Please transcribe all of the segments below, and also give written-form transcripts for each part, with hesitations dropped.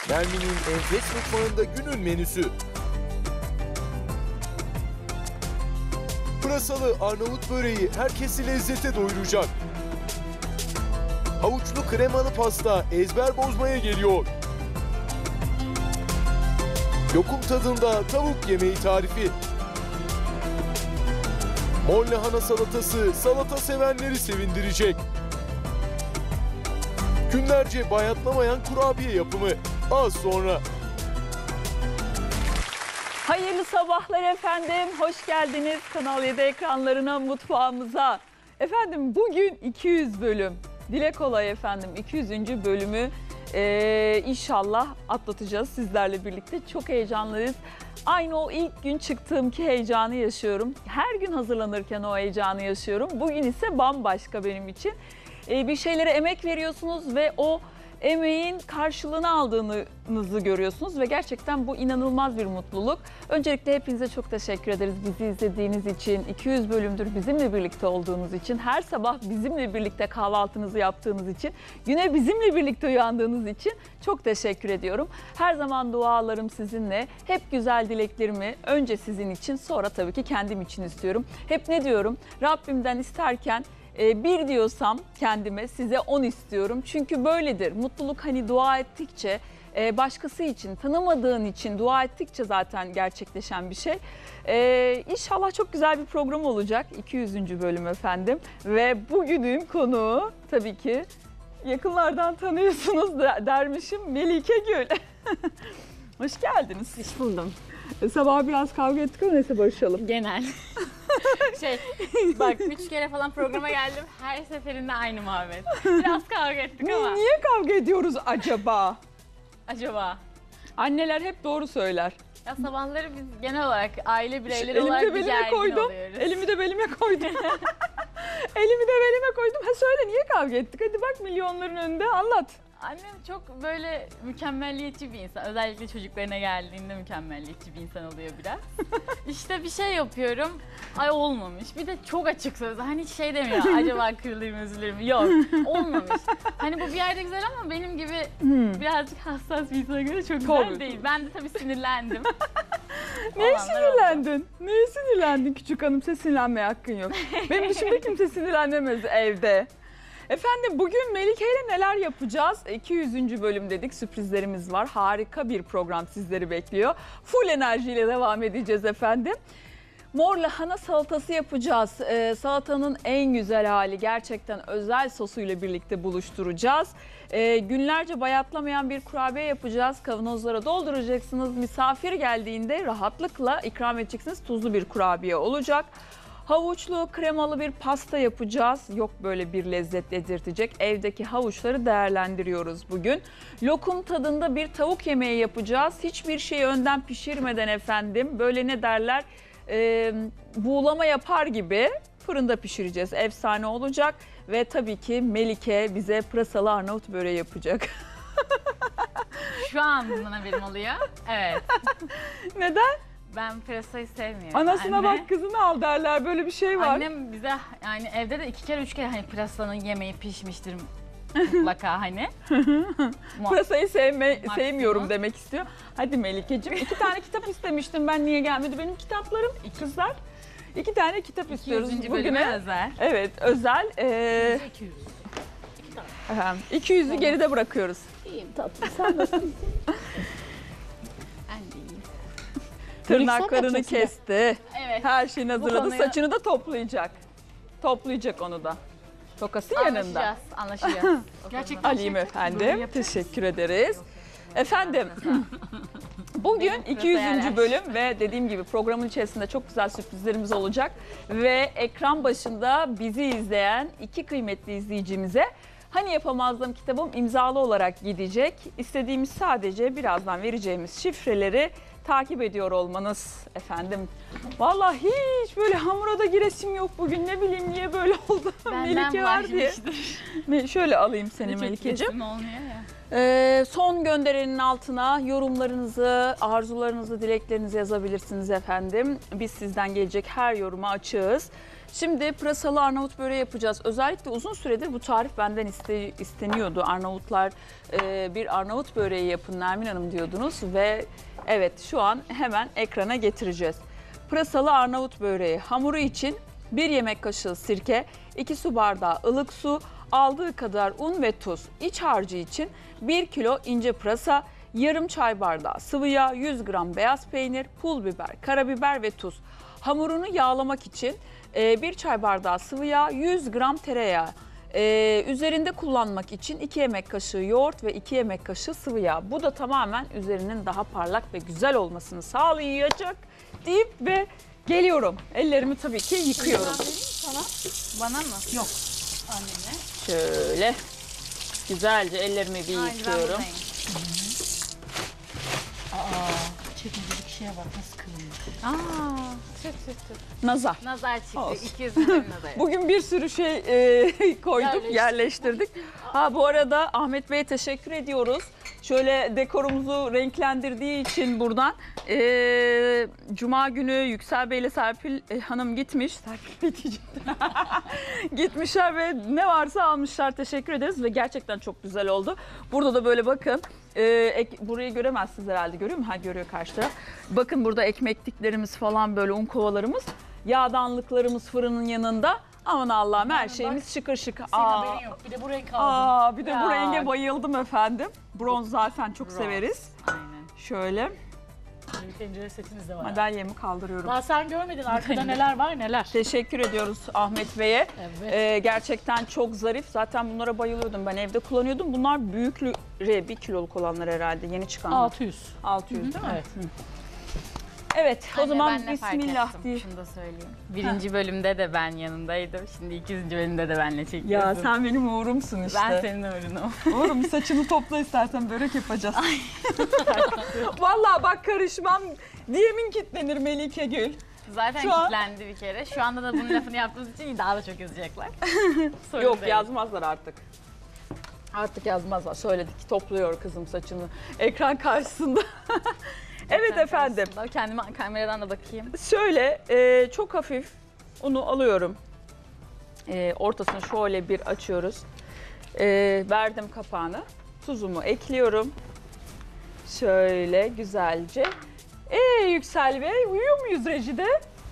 Nermin'in enfes mutfağında günün menüsü. Pırasalı Arnavut böreği herkesi lezzete doyuracak. Havuçlu kremalı pasta ezber bozmaya geliyor. Lokum tadında tavuk yemeği tarifi. Mor lahana salatası salata sevenleri sevindirecek. Günlerce bayatlamayan kurabiye yapımı az sonra. Hayırlı sabahlar efendim. Hoş geldiniz Kanal 7 ekranlarına, mutfağımıza. Efendim bugün 200 bölüm. Dile kolay efendim. 200. bölümü inşallah atlatacağız sizlerle birlikte. Çok heyecanlıyız. Aynı o ilk gün çıktığımki heyecanı yaşıyorum. Her gün hazırlanırken o heyecanı yaşıyorum. Bugün ise bambaşka benim için. Bir şeylere emek veriyorsunuz ve o emeğin karşılığını aldığınızı görüyorsunuz ve gerçekten bu inanılmaz bir mutluluk. Öncelikle hepinize çok teşekkür ederiz bizi izlediğiniz için, 200 bölümdür bizimle birlikte olduğunuz için, her sabah bizimle birlikte kahvaltınızı yaptığınız için, güne bizimle birlikte uyandığınız için çok teşekkür ediyorum. Her zaman dualarım sizinle, hep güzel dileklerimi önce sizin için, sonra tabii ki kendim için istiyorum. Hep ne diyorum? Rabbimden isterken bir diyorsam kendime, size 10 istiyorum. Çünkü böyledir. Mutluluk hani dua ettikçe, başkası için, tanımadığın için dua ettikçe zaten gerçekleşen bir şey. İnşallah çok güzel bir program olacak. 200. bölüm efendim. Ve bugünün konuğu tabii ki yakınlardan tanıyorsunuz dermişim, Melike Gül. Hoş geldiniz. Hoş buldum. Sabah biraz kavga ettik ama neyse barışalım. Genel. Bak 3 kere falan programa geldim. Her seferinde aynı muhabbet. Biraz kavga ettik ama. Niye kavga ediyoruz acaba? Acaba? Anneler hep doğru söyler. Ya sabahları biz genel olarak aile bireyleri olarak bir gergin oluyoruz. Elimi de belime koydum. Elimi de belime koydum. Ha söyle niye kavga ettik? Hadi bak milyonların önünde anlat. Annem çok böyle mükemmelliyetçi bir insan. Özellikle çocuklarına geldiğinde mükemmelliyetçi bir insan oluyor biraz. İşte bir şey yapıyorum. Ay olmamış. Bir de çok açık söz. Hani hiç şey demiyor. Acaba kırılır mı, üzülür mü? Yok. Olmamış. Hani bu bir yerde güzel ama benim gibi birazcık hassas bir insana göre çok güzel değil. Ben de tabii sinirlendim. Neye sinirlendin? Neye sinirlendin küçük hanım? Sen sinirlenmeye hakkın yok. Benim dışımda kimse sinirlenemez evde. Efendim bugün Melike ile neler yapacağız? 200. bölüm dedik, sürprizlerimiz var. Harika bir program sizleri bekliyor. Full enerjiyle devam edeceğiz efendim. Mor lahana salatası yapacağız. Salatanın en güzel hali, gerçekten özel sosuyla birlikte buluşturacağız. Günlerce bayatlamayan bir kurabiye yapacağız. Kavanozlara dolduracaksınız. Misafir geldiğinde rahatlıkla ikram edeceksiniz. Tuzlu bir kurabiye olacak. Havuçlu kremalı bir pasta yapacağız. Yok böyle bir lezzet dedirtecek. Evdeki havuçları değerlendiriyoruz bugün. Lokum tadında bir tavuk yemeği yapacağız. Hiçbir şeyi önden pişirmeden efendim. Böyle ne derler? Buğulama yapar gibi fırında pişireceğiz. Efsane olacak. Ve tabii ki Melike bize pırasalı Arnavut böreği yapacak. Şu an bundan haberim oluyor. Evet. Neden? Ben pırasayı sevmiyorum. Anasına bak kızını al derler, böyle bir şey var. Annem bize yani evde de 2 kere 3 kere hani pırasanın yemeği pişmiştir mutlaka hani. Pırasayı sevmiyorum demek istiyor. Hadi Melikeciğim 2 tane kitap istemiştim ben, niye gelmedi benim kitaplarım kızlar? 2 tane kitap istiyoruz 200. bugüne. bölüme özel. Evet özel. 200. 200'ü geride bırakıyoruz. İyiyim tatlım. Sen nasılsın? Ben de iyiyim. Tırnaklarını kesti. Evet. Her şeyini hazırladı. konuyu- Saçını da toplayacak. Toplayacak onu da. Tokası yanında. Anlaşacağız. Gerçekten Alayım efendim. Teşekkür ederiz. Efendim, bugün Benim 200. bölüm ve dediğim gibi programın içerisinde çok güzel sürprizlerimiz olacak. Ve ekran başında bizi izleyen 2 kıymetli izleyicimize Hani Yapamazdım kitabım imzalı olarak gidecek. İstediğimiz sadece birazdan vereceğimiz şifreleri takip ediyor olmanız efendim. Vallahi hiç böyle hamura da giresim yok bugün, ne bileyim niye böyle oldu. Melike var diye. Şöyle alayım seni Melikeciğim. Son gönderenin altına yorumlarınızı, arzularınızı, dileklerinizi yazabilirsiniz efendim. Biz sizden gelecek her yoruma açığız. Şimdi pırasalı Arnavut böreği yapacağız. Özellikle uzun süredir bu tarif benden isteniyordu. Arnavutlar bir Arnavut böreği yapın Nermin Hanım diyordunuz ve evet şu an hemen ekrana getireceğiz. Pırasalı Arnavut böreği hamuru için 1 yemek kaşığı sirke, 2 su bardağı ılık su, aldığı kadar un ve tuz. İç harcı için 1 kilo ince pırasa, yarım çay bardağı sıvı yağ, 100 gram beyaz peynir, pul biber, karabiber ve tuz. Hamurunu yağlamak için 1 çay bardağı sıvı yağ, 100 gram tereyağı. Üzerinde kullanmak için 2 yemek kaşığı yoğurt ve 2 yemek kaşığı sıvı yağ. Bu da tamamen üzerinin daha parlak ve güzel olmasını sağlayacak deyip ve geliyorum. Ellerimi tabii ki yıkıyorum. Bana mı? Yok. Şöyle güzelce ellerimi bir yıkıyorum. Çekmecedeki şeye bak nasıl kırılmış. Tüh. Nazar. Nazar çıktı. Olsun. 200 nazar. Bugün bir sürü şey koyduk, yerleştirdik. Bu arada Ahmet Bey'e teşekkür ediyoruz. Şöyle dekorumuzu renklendirdiği için buradan. Cuma günü Yüksel Bey ile Serpil Hanım gitmiş. Serpil Bey diyecektim. Gitmişler ve ne varsa almışlar. Teşekkür ederiz ve gerçekten çok güzel oldu. Burada da böyle bakın. Burayı göremezsiniz herhalde. Görüyor musun? Ha, görüyor karşı taraf. Bakın burada ekmekliklerimiz falan böyle un kovalarımız. Yağdanlıklarımız fırının yanında. Aman Allah'ım her şeyimiz şıkır şıkır. Senin haberin yok. Bir de bu renk aldım. Bir de bu renge bayıldım efendim. Bronz zaten çok severiz. Aynen. Şöyle Bir tencere setiniz de var. madalyamı kaldırıyorum. Daha sen görmedin arkada neler var neler. Teşekkür ediyoruz Ahmet Bey'e. Evet. Gerçekten çok zarif. Zaten bunlara bayılıyordum. Ben evde kullanıyordum. Bunlar büyüklü 1 kiloluk olanlar herhalde. Yeni çıkanlar. 600. 600 değil mi? Evet. Evet o Anne, zaman ben ne fark bismillah ettim? diye. Şunu da söyleyeyim. 1. bölümde de ben yanındaydım. Şimdi 2. bölümde de benle çekiyorsun. Ya sen benim uğurumsun işte. Ben senin uğrunum. Uğurum saçını topla istersen börek yapacağız. Vallahi bak karışmam diyemin kitlenir Melike Gül. Zaten Şu an- kilitlendi bir kere. Şu anda da bunun lafını yaptığımız için daha da çok yazacaklar. Sorun Yok değil. yazmazlar artık. Artık yazmazlar. Söyledik topluyor kızım saçını ekran karşısında. Evet efendim. Kendime kameradan da bakayım. Şöyle çok hafif unu alıyorum. Ortasını şöyle bir açıyoruz. Verdim kapağını. Tuzumu ekliyorum. Şöyle güzelce. Yüksel Bey uyuyor muyuz rejide?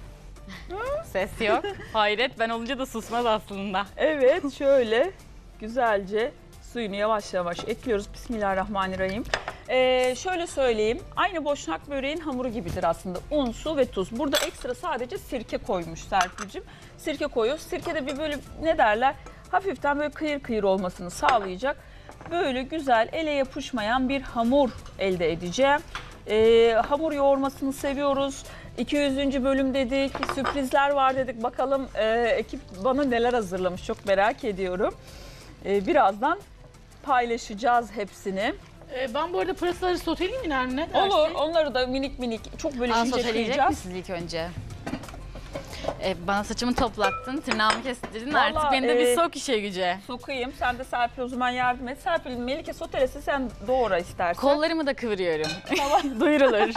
Ses yok. Hayret, ben olunca da susmaz aslında. Evet şöyle güzelce suyunu yavaş yavaş ekliyoruz. Bismillahirrahmanirrahim. Şöyle söyleyeyim. Aynı boşnak böreğin hamuru gibidir aslında. Un, su ve tuz. Burada ekstra sadece sirke koymuş Serpil'cim. Sirke koyuyoruz. Sirke de bir böyle ne derler? Hafiften böyle kıyır kıyır olmasını sağlayacak. Böyle güzel ele yapışmayan bir hamur elde edeceğim. Hamur yoğurmasını seviyoruz. 200. bölüm dedik, sürprizler var dedik. Bakalım ekip bana neler hazırlamış çok merak ediyorum. Birazdan paylaşacağız hepsini. Ben bu arada pırasaları soteleyeyim mi Nermin? Ne dersin? Olur, onları da minik minik çok böyle ince Soteleyecek kıyacağız. misiniz ilk önce? Bana saçımı toplattın, tırnağımı kestirdin. Vallahi, Artık beni de bir sok işe güce. Sokayım, sen de Serpil o zaman yardım et. Serpil, Melike sotelesi sen doğra istersen. Kollarımı da kıvırıyorum. Tamam. Duyurulur.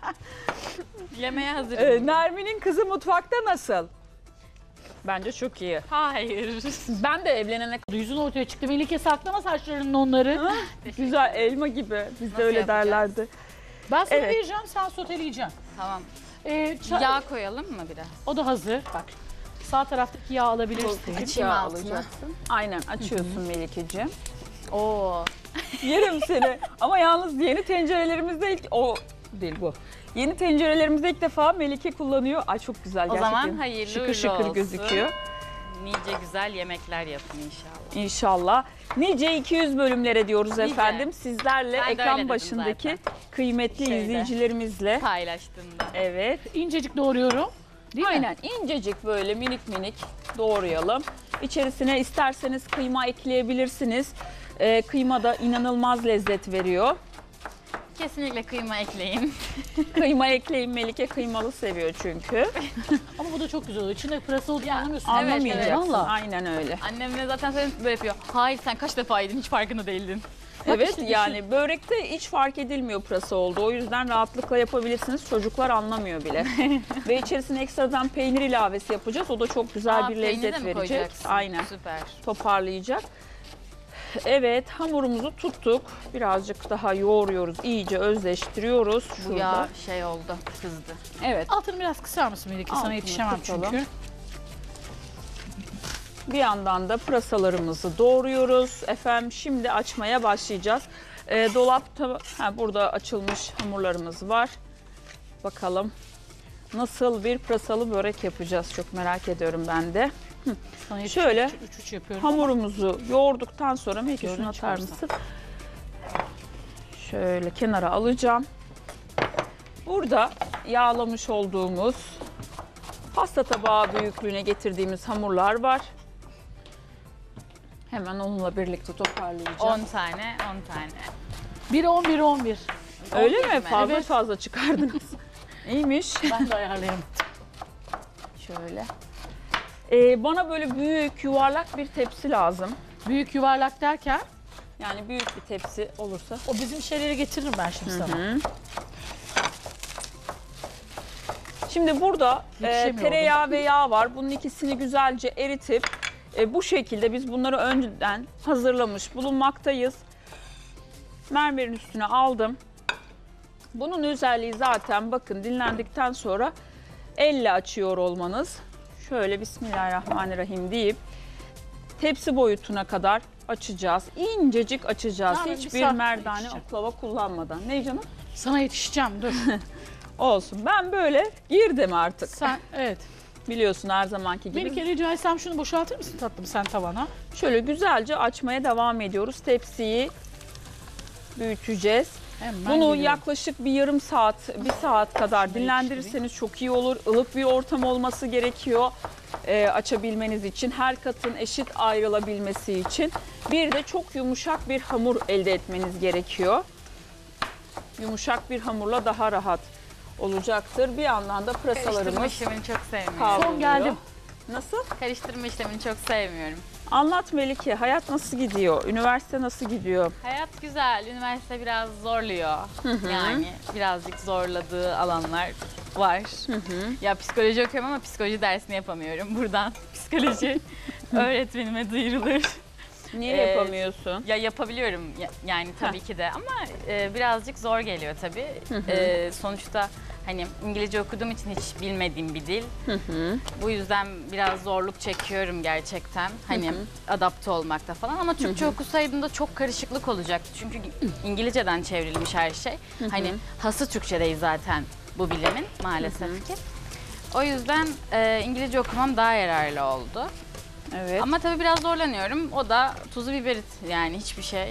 Yemeğe hazırım. Nermin'in kızı mutfakta nasıl? Bence çok iyi. Hayır. Ben de evlenene Yüzün ortaya çıktı. Melike saklama saçlarının onları. güzel elma gibi. Bizde Nasıl öyle yapacağız? derlerdi. Ben sana Evet. vereceğim, sen soteleyeceksin. Tamam. Yağ. Yağ koyalım mı biraz? O da hazır. Bak. Sağ taraftaki yağ alabilirsin. Açayım Yağ altını. alacaksın. Aynen açıyorsun Melike'ciğim. Oo. Yerim seni. Ama yalnız yeni tencerelerimizde ilk o değil bu. Yeni tencerelerimizde ilk defa Melike kullanıyor. Ay çok güzel O gerçekten. zaman hayırlı şıkır uğurlu şıkır olsun. gözüküyor. Nice güzel yemekler yapın inşallah. İnşallah. Nice 200 bölümlere diyoruz Nice. efendim. Sizlerle Ben de öyle ekran dedim başındaki zaten. kıymetli Şeyde. izleyicilerimizle. Paylaştığımda. Evet. İncecik doğruyorum. Değil mi? Aynen incecik böyle minik minik doğrayalım. İçerisine isterseniz kıyma ekleyebilirsiniz. Kıyma da inanılmaz lezzet veriyor. Kesinlikle kıyma ekleyin. Kıyma ekleyin. Melike kıymalı seviyor çünkü. Ama bu da çok güzel oluyor. İçinde pırasa olduğunu anlamıyorsun. Evet, Anlamayacaksın. Valla. Aynen öyle. Annem de zaten böyle yapıyor. Hayır sen kaç defa yedin hiç farkında değildin. Evet işte yani börekte hiç fark edilmiyor pırasa oldu. O yüzden rahatlıkla yapabilirsiniz. Çocuklar anlamıyor bile. Ve içerisine ekstradan peynir ilavesi yapacağız. O da çok güzel bir peynir de lezzet mi verecek. koyacaksın? Aynen. Süper. Toparlayacak. Evet, hamurumuzu tuttuk. Birazcık daha yoğuruyoruz. İyice özleştiriyoruz. Bu Şurada. yağ şey oldu, kızdı. Evet. Altını biraz kısar mısın Melike? Sana Altını yetişemem kısalım. çünkü. Bir yandan da pırasalarımızı doğruyoruz. Efendim şimdi açmaya başlayacağız. Dolapta burada açılmış hamurlarımız var. Bakalım nasıl bir pırasalı börek yapacağız. Çok merak ediyorum ben de. Sana Şöyle 3-3 yapıyorum. hamurumuzu yoğurduktan sonra Melike Gördün şunu atar çıkarsa. mısın? Şöyle kenara alacağım. Burada yağlamış olduğumuz pasta tabağı büyüklüğüne getirdiğimiz hamurlar var. Hemen onunla birlikte toparlayacağım. 10 tane, 10 tane. 1'e 10, 1'e 11. Öyle mi? mi? Fazla Evet. fazla çıkardınız. İyiymiş. Ben de ayarlayayım. Şöyle. Bana böyle büyük yuvarlak bir tepsi lazım. Büyük yuvarlak derken Yani büyük bir tepsi olursa. o bizim şeyleri getiririm ben şimdi sana. Hı. Şimdi burada Yetişemiyorum. tereyağı ve yağ var. Bunun ikisini güzelce eritip bu şekilde biz bunları önceden hazırlamış bulunmaktayız. Mermerin üstüne aldım. Bunun özelliği zaten bakın dinlendikten sonra elle açıyor olmanız. Şöyle Bismillahirrahmanirrahim deyip tepsi boyutuna kadar açacağız. İncecik açacağız. Tamam, Hiçbir misafir merdane yetişeceğim. oklava kullanmadan. Ne canım? Sana yetişeceğim dur. Olsun. Ben böyle girdim artık. Sen evet. Biliyorsun her zamanki gibi. Melike rica etsem şunu boşaltır mısın tatlım sen tavana? Şöyle güzelce açmaya devam ediyoruz. Tepsiyi büyüteceğiz. Hemen Bunu geliyorum. yaklaşık bir yarım saat, bir saat kadar dinlendirirseniz çok iyi olur. Ilık bir ortam olması gerekiyor açabilmeniz için. Her katın eşit ayrılabilmesi için. Bir de çok yumuşak bir hamur elde etmeniz gerekiyor. Yumuşak bir hamurla daha rahat olacaktır. Bir yandan da Karıştırma pırasalarımız işlemini çok sevmiyorum. kavruluyor. Son geldim. Nasıl? Karıştırma işlemini çok sevmiyorum. Anlat Melike, hayat nasıl gidiyor? Üniversite nasıl gidiyor? Hayat güzel, üniversite biraz zorluyor. Yani birazcık zorladığı alanlar var. Ya psikoloji okuyorum ama psikoloji dersini yapamıyorum. Buradan psikoloji öğretmenime duyurulur. Niye Ee, yapamıyorsun? Ya yapabiliyorum yani tabii ki de ama birazcık zor geliyor tabii. Sonuçta hani İngilizce okuduğum için hiç bilmediğim bir dil. Bu yüzden biraz zorluk çekiyorum gerçekten. Hani adapte olmakta falan ama Türkçe okusaydım da çok karışıklık olacaktı. Çünkü İngilizceden çevrilmiş her şey. Hani hası Türkçedeyiz zaten bu bilimin maalesef ki. O yüzden İngilizce okumam daha yararlı oldu. Evet. Ama tabii biraz zorlanıyorum. O da tuzu biberi yani hiçbir şey.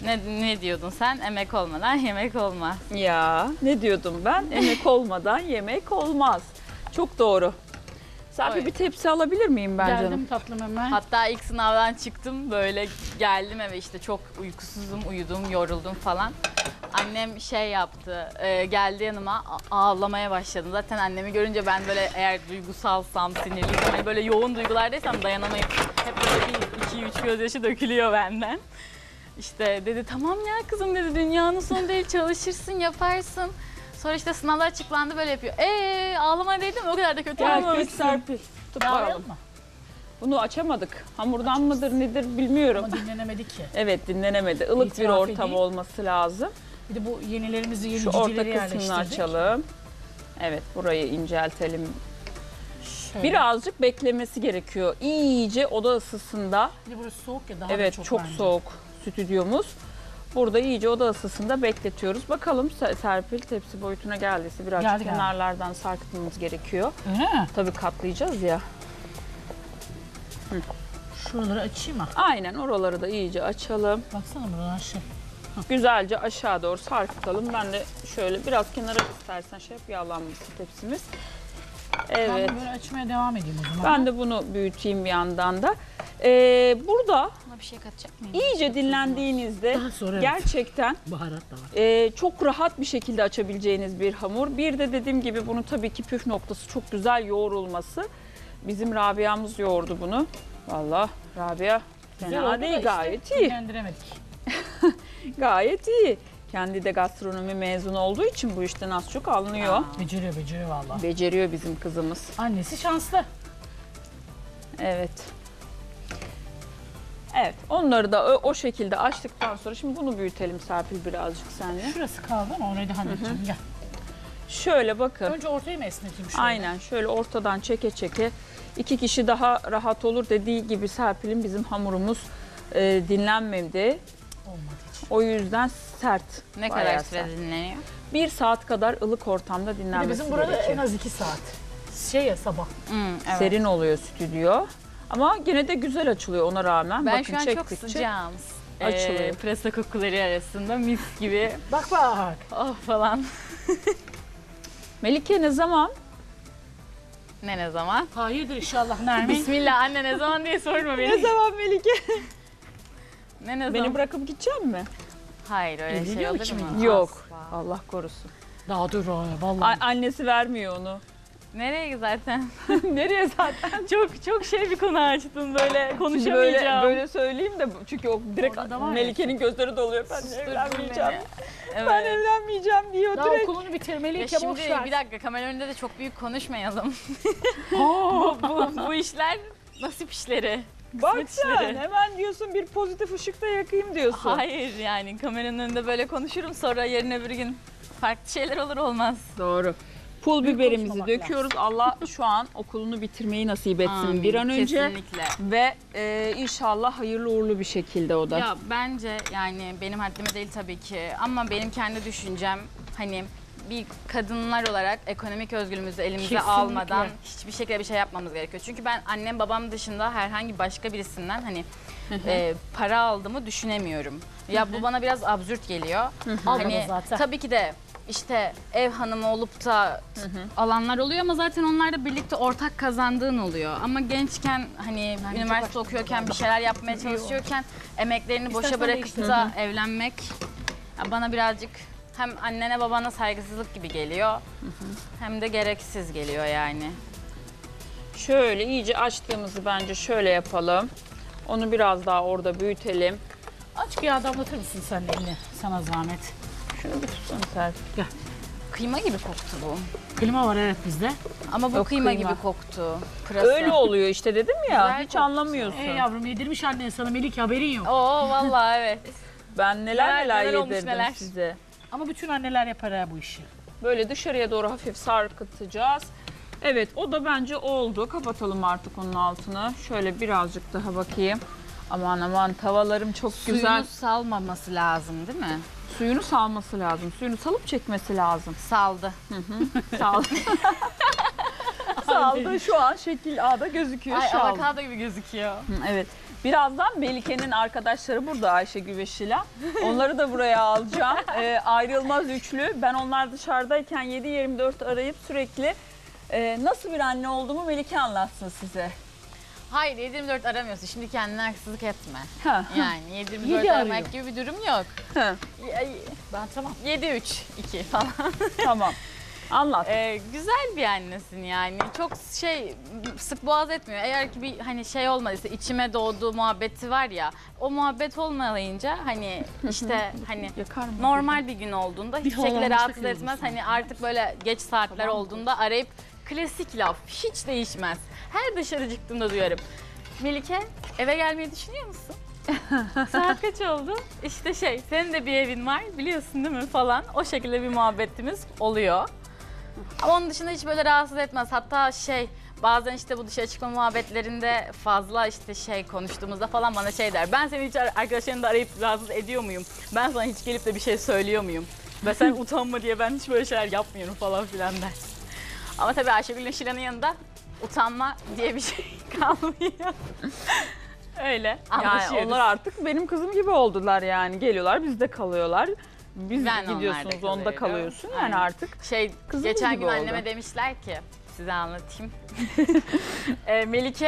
Ne diyordun sen? Emek olmadan yemek olmaz. Ya ne diyordum ben? Emek olmadan yemek olmaz. Çok doğru. Serpil Öyle. bir tepsi alabilir miyim ben Geldim canım? tatlım hemen. Hatta ilk sınavdan çıktım böyle geldim eve işte çok uykusuzum, uyudum, yoruldum falan. Annem şey yaptı, geldi yanıma ağlamaya başladım. Zaten annemi görünce ben böyle eğer duygusalsam, sinirliysem, hani böyle yoğun duygulardaysam dayanamayıp hep böyle bir, iki, üç gözyaşı dökülüyor benden. İşte dedi tamam ya kızım dedi dünyanın sonu değil çalışırsın, yaparsın. Sonra işte sınavlar açıklandı böyle yapıyor. Ağlamaya değdim mi? O kadar da kötü Gel kız olmamışsın. Serpil. Tut bakalım. Yağlayalım mı? Bunu açamadık. Hamurdan mıdır nedir bilmiyorum. Ama dinlenemedik ki. Evet dinlenemedi. Ilık bir İtiraf ortam edeyim. olması lazım. Bir de bu yenilerimizi, yeni Şu orta cicileri kısmını yerleştirdik. açalım. Evet burayı inceltelim. Şöyle. Birazcık beklemesi gerekiyor. İyice oda ısısında. Bir de burası soğuk ya daha da Evet çok bence. soğuk stüdyomuz. Burada iyice oda ısısında bekletiyoruz. Bakalım Serpil tepsi boyutuna geldiyse birazcık Geldi. kenarlardan sarkıtmamız gerekiyor. Öyle mi? Tabii katlayacağız ya. Şuraları açayım mı? Aynen oraları da iyice açalım. Baksana buralar şey. Güzelce aşağı doğru sarkıtalım. Ben de şöyle biraz kenara istersen şey yap yağlanmışsın tepsimiz. Ben Evet. de böyle açmaya devam edeyim o zaman. Ben de bunu büyüteyim bir yandan da. Burada Buna bir bir şey katacak mıyım? İyice dinlendiğinizde Daha sonra evet. gerçekten Baharat da var. çok rahat bir şekilde açabileceğiniz bir hamur. Bir de dediğim gibi bunu tabii ki püf noktası çok güzel yoğrulması. Bizim Rabia'mız yoğurdu bunu. Vallahi Rabia Güzel fena oldu da değil, işte gayet iyi. dinlendiremedik. Gayet iyi. Kendi de gastronomi mezunu olduğu için bu işten az çok anlıyor. Beceriyor valla. Beceriyor bizim kızımız. Annesi şanslı. Evet. Evet, onları da o şekilde açtıktan sonra şimdi bunu büyütelim Serpil birazcık seninle. Şurası kaldı ama orayı da halledeceğim. Gel. Şöyle bakın. Önce ortayı mı esneteyim şöyle? Aynen şöyle ortadan çeke çeke 2 kişi daha rahat olur dediği gibi Serpil'in bizim hamurumuz dinlenmedi. Olmadı hiç. O yüzden sert. Ne bayağı kadar sert. sürede dinleniyor? 1 saat kadar ılık ortamda Bir de dinlenmesi bizim burada gerekiyor. en az 2 saat. Şey ya sabah. Evet. Serin oluyor stüdyo. Ama gene de güzel açılıyor ona rağmen. Ben Bakın şu an çok çektikçe sıcağım. açılıyor. Pırasa kokuları arasında mis gibi. Bak bak. Oh falan. Melike ne zaman? Ne zaman? Hayırdır inşallah Nermin. Bismillah anne ne zaman diye sorma Ne beni. zaman Melike? Ne zaman? Beni bırakıp gidecek mi? Hayır öyle şey Evleniyor olur ki mu? mi? Yok. Asla. Allah korusun. Daha dur vallahi. Annesi vermiyor onu. Nereye zaten? Nereye zaten? Çok şey bir konu açtın böyle Şimdi konuşamayacağım. böyle söyleyeyim de çünkü o direkt Orada da var ya. Melike'nin gözleri doluyor. Ben Susturdun evlenmeyeceğim. beni. Evet. Ben evlenmeyeceğim diyor Daha direkt. okulunu Ya bitirmeliyken boş şimdi ver. bir dakika kamera önünde de çok büyük konuşmayalım. Aa, bu işler nasip işleri. Bak sen işleri. hemen diyorsun bir pozitif ışıkta yakayım diyorsun. Hayır yani kameranın önünde böyle konuşurum sonra yarın öbür gün farklı şeyler olur olmaz. Doğru. Pul Büyük biberimizi konuşmamak döküyoruz. Allah şu an okulunu bitirmeyi nasip etsin Amin, bir an önce. Kesinlikle. Ve inşallah hayırlı uğurlu bir şekilde o da. Ya bence yani benim haddime değil tabii ki ama benim kendi düşüncem hani bir kadınlar olarak ekonomik özgürlüğümüzü elimize Kesinlikle. almadan hiçbir şekilde bir şey yapmamız gerekiyor. Çünkü ben annem babam dışında herhangi başka birisinden hani para aldığımı düşünemiyorum. Ya bu bana biraz absürt geliyor. Almadı Hani zaten. tabii ki de işte ev hanımı olup da alanlar oluyor ama zaten onlarla birlikte ortak kazandığın oluyor. Ama gençken hani çok üniversite açtım okuyorken bir şeyler yapmaya çalışıyorken emeklerini boşa İstersen bırakıp değiştir. da evlenmek ya bana birazcık hem annene babana saygısızlık gibi geliyor hem de gereksiz geliyor yani. Şöyle iyice açtığımızı bence şöyle yapalım. Onu biraz daha orada büyütelim. Açık yağ damlatır mısın sen elini? Sana zahmet. Şunu bir tutsana Serpil. Kıyma gibi koktu bu. Klima var evet bizde. Ama bu Yok, kıyma kıyma. gibi koktu. Pırasa. Öyle oluyor işte dedim ya. Güzel Hiç koktu. anlamıyorsun. Yavrum yedirmiş annen sana Melike haberin yok. Oo vallahi evet. Ben neler Neler olmuş, yedirdim neler. size. Ama bütün anneler yapar ha bu işi. Böyle dışarıya doğru hafif sarkıtacağız. Evet o da bence oldu. Kapatalım artık onun altını. Şöyle birazcık daha bakayım. Aman aman tavalarım çok Suyunu güzel. salmaması lazım değil mi? Suyunu salması lazım. Suyunu salıp çekmesi lazım. Saldı. Sal. Saldı şu an şekil A'da gözüküyor. Ay Şal. avokado gibi gözüküyor. Hı, evet. Birazdan Melike'nin arkadaşları burada Ayşegül ve Şila. Onları da buraya alacağım. Ayrılmaz üçlü. Ben onlar dışarıdayken 7-24 arayıp sürekli nasıl bir anne olduğumu Melike anlatsın size. Hayır 7/24 aramıyorsun. Şimdi kendine haksızlık etme. Ha. Yani 7/24 Yedi aramak arıyor. gibi bir durum yok. Ha, Ben tamam. 7-3-2 falan. tamam. Anlat. Güzel bir annesin yani. Çok sık boğaz etmiyor. Eğer ki bir hani şey olmadıysa içime doğduğu muhabbeti var ya. O muhabbet olmayınca hani işte hani Yakar mı? normal bir gün olduğunda hiçbir şekilde havalanmış rahatsız takıyoruz etmez. biz Hani artık böyle geç saatler olduğunda arayıp klasik laf hiç değişmez. Her dışarı çıktığımda duyarım. Melike eve gelmeyi düşünüyor musun? Saat kaç oldu? İşte senin de bir evin var biliyorsun değil mi falan. O şekilde bir muhabbetimiz oluyor. Ama onun dışında hiç böyle rahatsız etmez. Hatta bazen işte bu dışarı çıkma muhabbetlerinde fazla işte konuştuğumuzda falan bana der. Ben seni hiç arkadaşlarını da arayıp rahatsız ediyor muyum? Ben sana hiç gelip de bir şey söylüyor muyum? Ve sen utanma diye ben hiç böyle şeyler yapmıyorum falan filan der. Ama tabii Ayşegül'ün Şilan'ın yanında utanma diye bir şey kalmıyor. Öyle anlaşıyoruz. Yani onlar artık benim kızım gibi oldular yani. Geliyorlar bizde kalıyorlar. Biz Ben de gidiyorsunuz onlarda onda kalıyorum. kalıyorsun yani Aynen. artık. Kızımız Geçen gibi gün oldu. anneme Anneme demişler ki size anlatayım. Melike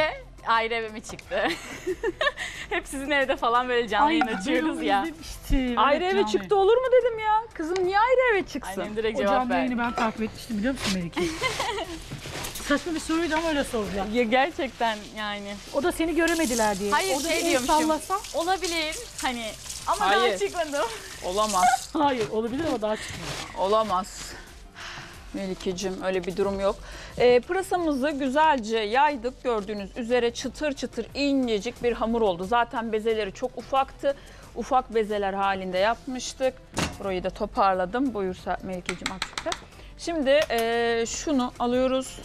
ayrı eve mi çıktı? Hep sizin evde falan böyle canlı yayın açıyoruz ya. Ayrı eve çıktı olur mu dedim ya. Kızım niye ayrı eve çıksın? Annem direkt O cevap canlı yayını verdi. ben takip etmiştim biliyor musun Melike? Saçma bir soruydu ama öyle soracağım. Ya gerçekten yani. O da seni göremediler diye. Hayır, Orada şey bir el diyormuşum. sallasan. Olabilir hani ama Hayır. daha çıkmadım. Olamaz. Hayır olabilir ama daha çıkmıyor. Olamaz. Melikeciğim öyle bir durum yok. Pırasamızı güzelce yaydık. Gördüğünüz üzere çıtır çıtır incecik bir hamur oldu. Zaten bezeleri çok ufaktı. Ufak bezeler halinde yapmıştık. Burayı da toparladım. Buyursa Melikeciğim artık. Şimdi şunu alıyoruz.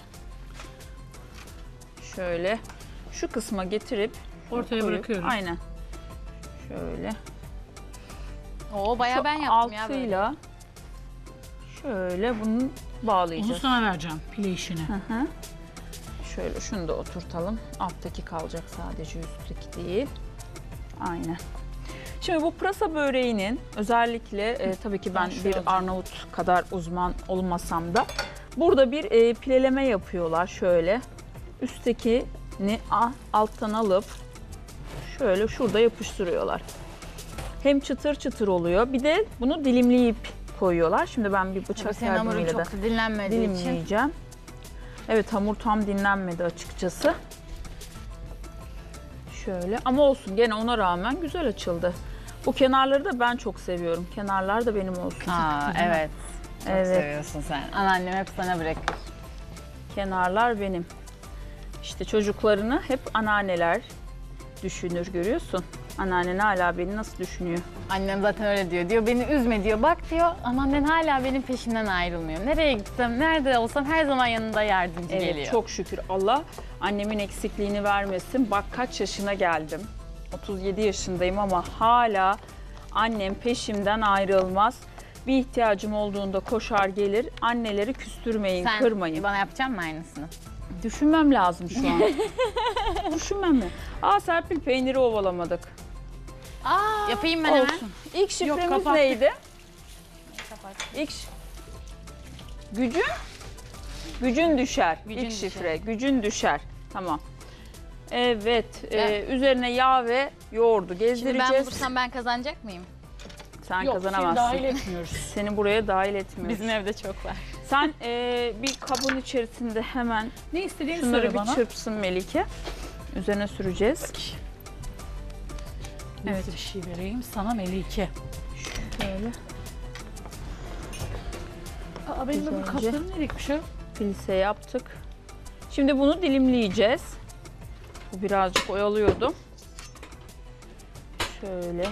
Şöyle şu kısma getirip Ortaya koyup- bırakıyorum. Aynen. Şöyle. Oo bayağı Şu ben yaptım ya böyle. altıyla şöyle bunu Onu bağlayacağız. sana vereceğim pile işini. Hı hı. Şöyle şunu da oturtalım. Alttaki kalacak sadece, üstteki değil. Aynen. Şimdi bu pırasa böreğinin özellikle tabii ki ben şöyle bir alayım. Arnavut kadar uzman olmasam da burada bir pileleme yapıyorlar şöyle. Üsttekini alttan alıp şöyle şurada yapıştırıyorlar. Hem çıtır çıtır oluyor, bir de bunu dilimleyip koyuyorlar. Şimdi ben bir Tabii bıçak senin hamurun yardımıyla da çok da dinlenmediği için. dilimleyeceğim. Evet, hamur tam dinlenmedi açıkçası. Şöyle ama olsun, gene ona rağmen güzel açıldı. Bu kenarları da ben çok seviyorum. Kenarlar da benim olsun. Aa evet. Çok Evet. seviyorsun sen. Anneannem hep sana bırakır. Kenarlar benim. İşte çocuklarını hep anneanneler düşünür, görüyorsun. Anneannen hala beni nasıl düşünüyor? Annem zaten öyle diyor. Diyor beni üzme diyor. Bak diyor anneannen hala benim peşimden ayrılmıyor. Nereye gitsem, nerede olsam her zaman yanında yardımcı Evet, geliyor. çok şükür Allah annemin eksikliğini vermesin. Bak kaç yaşına geldim. 37 yaşındayım ama hala annem peşimden ayrılmaz. Bir ihtiyacım olduğunda koşar gelir. Anneleri küstürmeyin, Sen kırmayın. bana yapacak mısın aynısını? Düşünmem lazım şu an. Düşünmem mi? Serpil, peyniri ovalamadık. Yapayım ben hemen. Olsun. İlk şifremiz kapattık. neydi? Gücün? Gücün düşer. Gücün İlk düşer. şifre. Gücün düşer. Tamam. Evet. Evet. Üzerine yağ ve yoğurdu Şimdi ben gezdireceğiz. bulursam ben kazanacak mıyım? Sen Yok seni kazanamazsın. dahil etmiyoruz. Seni buraya dahil etmiyoruz. Bizim evde çok var. Sen bir kabın içerisinde hemen Ne istediğini şunları söyle bir bana. çırpsın Melike. Üzerine süreceğiz. Evet. Bir şey vereyim sana Melike. Böyle Aa, benim öbür Güzelce. kaplarım nereye gitmiş o? filise yaptık. Şimdi bunu dilimleyeceğiz. Bu birazcık oyalıyordum. Şöyle.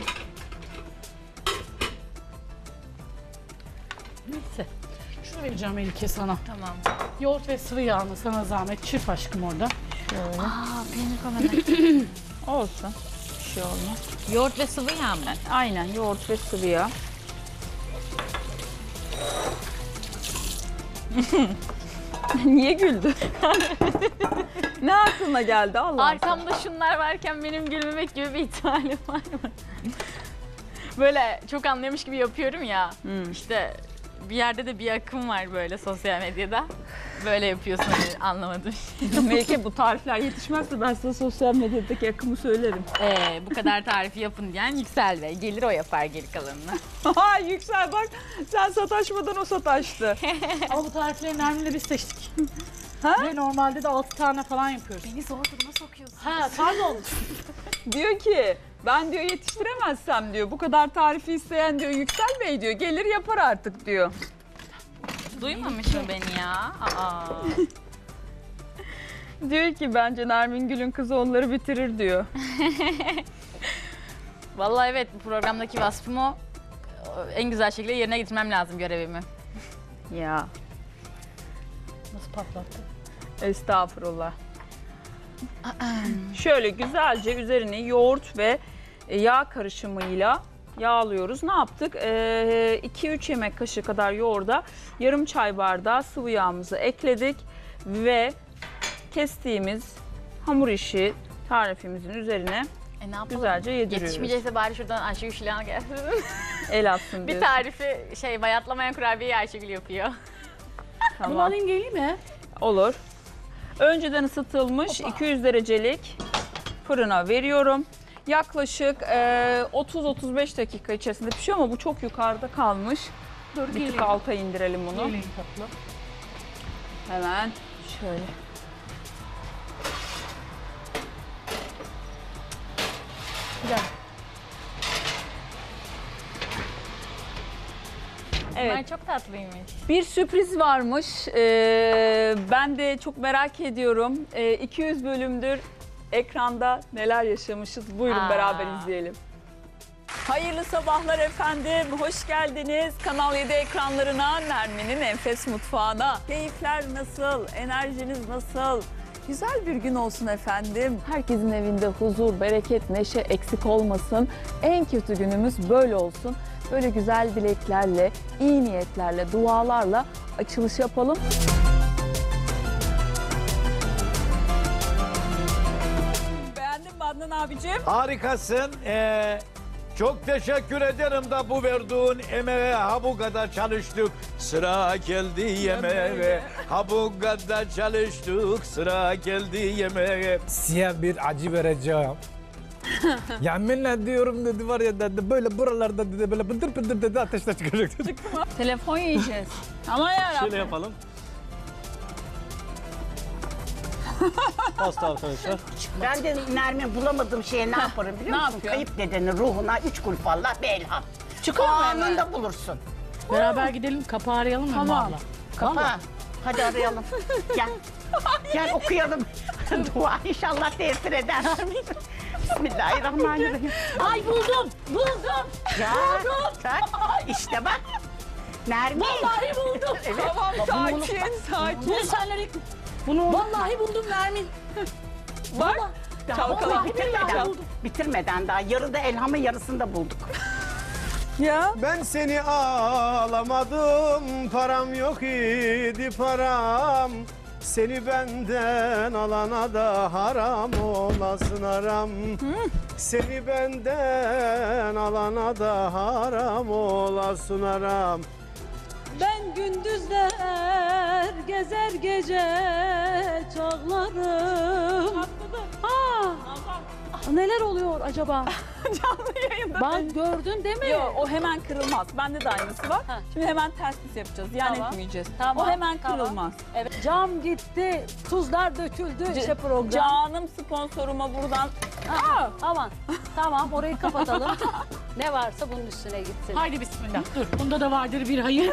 Neyse. Şunu vereceğim Melike sana. Tamam. Yoğurt ve sıvı yağını sana zahmet çırp aşkım orada. Şöyle. Peynir koymadım. Olsun. Bir şey olmaz. Yoğurt ve sıvı yağ mı? Aynen, yoğurt ve sıvı yağ. Niye güldün? Ne aklına geldi Allah aşkına? Arkamda şunlar varken benim gülmemek gibi bir ihtimalim var mı? Böyle çok anlamış gibi yapıyorum ya. İşte bir yerde de bir akım var böyle sosyal medyada. Böyle yapıyorsun hani anlamadım. Melike, bu tarifler yetişmezse ben sana sosyal medyadaki akımı söylerim. Bu kadar tarifi yapın diyen Yüksel Bey. Gelir o yapar geri kalanını. Ha Yüksel, bak sen sataşmadan o sataştı. Ama bu tarifleri Nermin'le biz seçtik. Ha? Ve normalde de 6 tane falan yapıyoruz. Beni zor duruma sokuyorsun. Ha pardon. Diyor ki ben diyor yetiştiremezsem diyor, bu kadar tarifi isteyen diyor Yüksel Bey diyor, gelir yapar artık diyor. Duymamış mı beni ya? Aa. Diyor ki bence Nermin Gül'ün kızı onları bitirir diyor. Vallahi evet bu programdaki vasfım o. En güzel şekilde yerine getirmem lazım görevimi. Ya Nasıl patlattı? estağfurullah. Şöyle güzelce üzerine yoğurt ve yağ karışımıyla yağlıyoruz. Ne yaptık? 2-3 yemek kaşığı kadar yoğurda yarım çay bardağı sıvı yağımızı ekledik ve kestiğimiz hamur işi tarifimizin üzerine Ne yapalım? güzelce yediriyoruz. Yetişmeyecekse bari şuradan Ayşegül Şilan gelsin. El atsın Bir diyorsun. tarifi bayatlamayan kurabiyeyi Ayşegül yapıyor. Bunu Tamam. alayım geleyim mi? Olur. Önceden ısıtılmış 200 derecelik fırına veriyorum. Yaklaşık 30-35 dakika içerisinde pişiyor ama bu çok yukarıda kalmış. Bir tık alta indirelim bunu. Gelin tatlı. Hemen şöyle. Gel. Evet. Ay çok tatlıymış. Bir sürpriz varmış. Ben de çok merak ediyorum. 200 bölümdür ekranda neler yaşamışız. Buyurun Aa. beraber izleyelim. Hayırlı sabahlar efendim. Hoş geldiniz Kanal 7 ekranlarına, Nermin'in Enfes Mutfağı'na. Keyifler nasıl? Enerjiniz nasıl? Güzel bir gün olsun efendim. Herkesin evinde huzur, bereket, neşe eksik olmasın. En kötü günümüz böyle olsun. Böyle güzel dileklerle, iyi niyetlerle, dualarla açılış yapalım. Beğendin mi Adnan abicim? Harikasın. Çok teşekkür ederim da bu verdiğin emeğe ha bu kadar çalıştık. Sıra geldi yemeğe. Ha bu kadar çalıştık. Sıra geldi yemeğe. Siyah bir acı vereceğim. Yeminle diyorum dedi var ya dedi böyle buralarda dedi böyle bıldır bıldır dedi ateşler çıkacak dedi. Telefon yiyeceğiz. Ama yarabbim. Şöyle yapalım. Pasta arkadaşlar. Ben de Nermin bulamadığım şeye ne yaparım biliyor ne musun? yapıyor? Kayıp dedenin ruhuna 3 kul fallah bir elham. Çıkar mı hemen? Anında bulursun. Beraber gidelim kapağı arayalım mı Tamam. abla? Kapa. Hadi arayalım. Gel. Gel okuyalım. Dua inşallah tesir eder. Bismillahirrahmanirrahim. Ay buldum. Buldum. Ya sen işte bak. Nermin. Vallahi buldum. Evet. Tamam sakin sakin. Bu senleri Bunu vallahi buldum Nermin. Bak. Çalkalı Vallahi bitirmeden, billahi buldum. bitirmeden daha yarıda elhamın yarısını da bulduk. Ya. Ben seni ağlamadım, param yok idi param. Seni benden alana da haram olasın haram. Seni benden alana da haram olasın haram. Ben gündüzler gezer gece çağlarım. Neler oluyor acaba? Canlı yayında. Bak gördün değil mi? Yok o hemen kırılmaz. Bende de aynısı var. Ha. Şimdi hemen ters düz yapacağız. Yani Tamam. etmeyeceğiz. Tamam, O hemen tamam. kırılmaz. Evet. Cam gitti, tuzlar döküldü. işte program. Canım sponsoruma buradan. Aa, aman. Tamam orayı kapatalım. Ne varsa bunun üstüne gitsin. Haydi bismillah. Dur. Bunda da vardır bir hayır.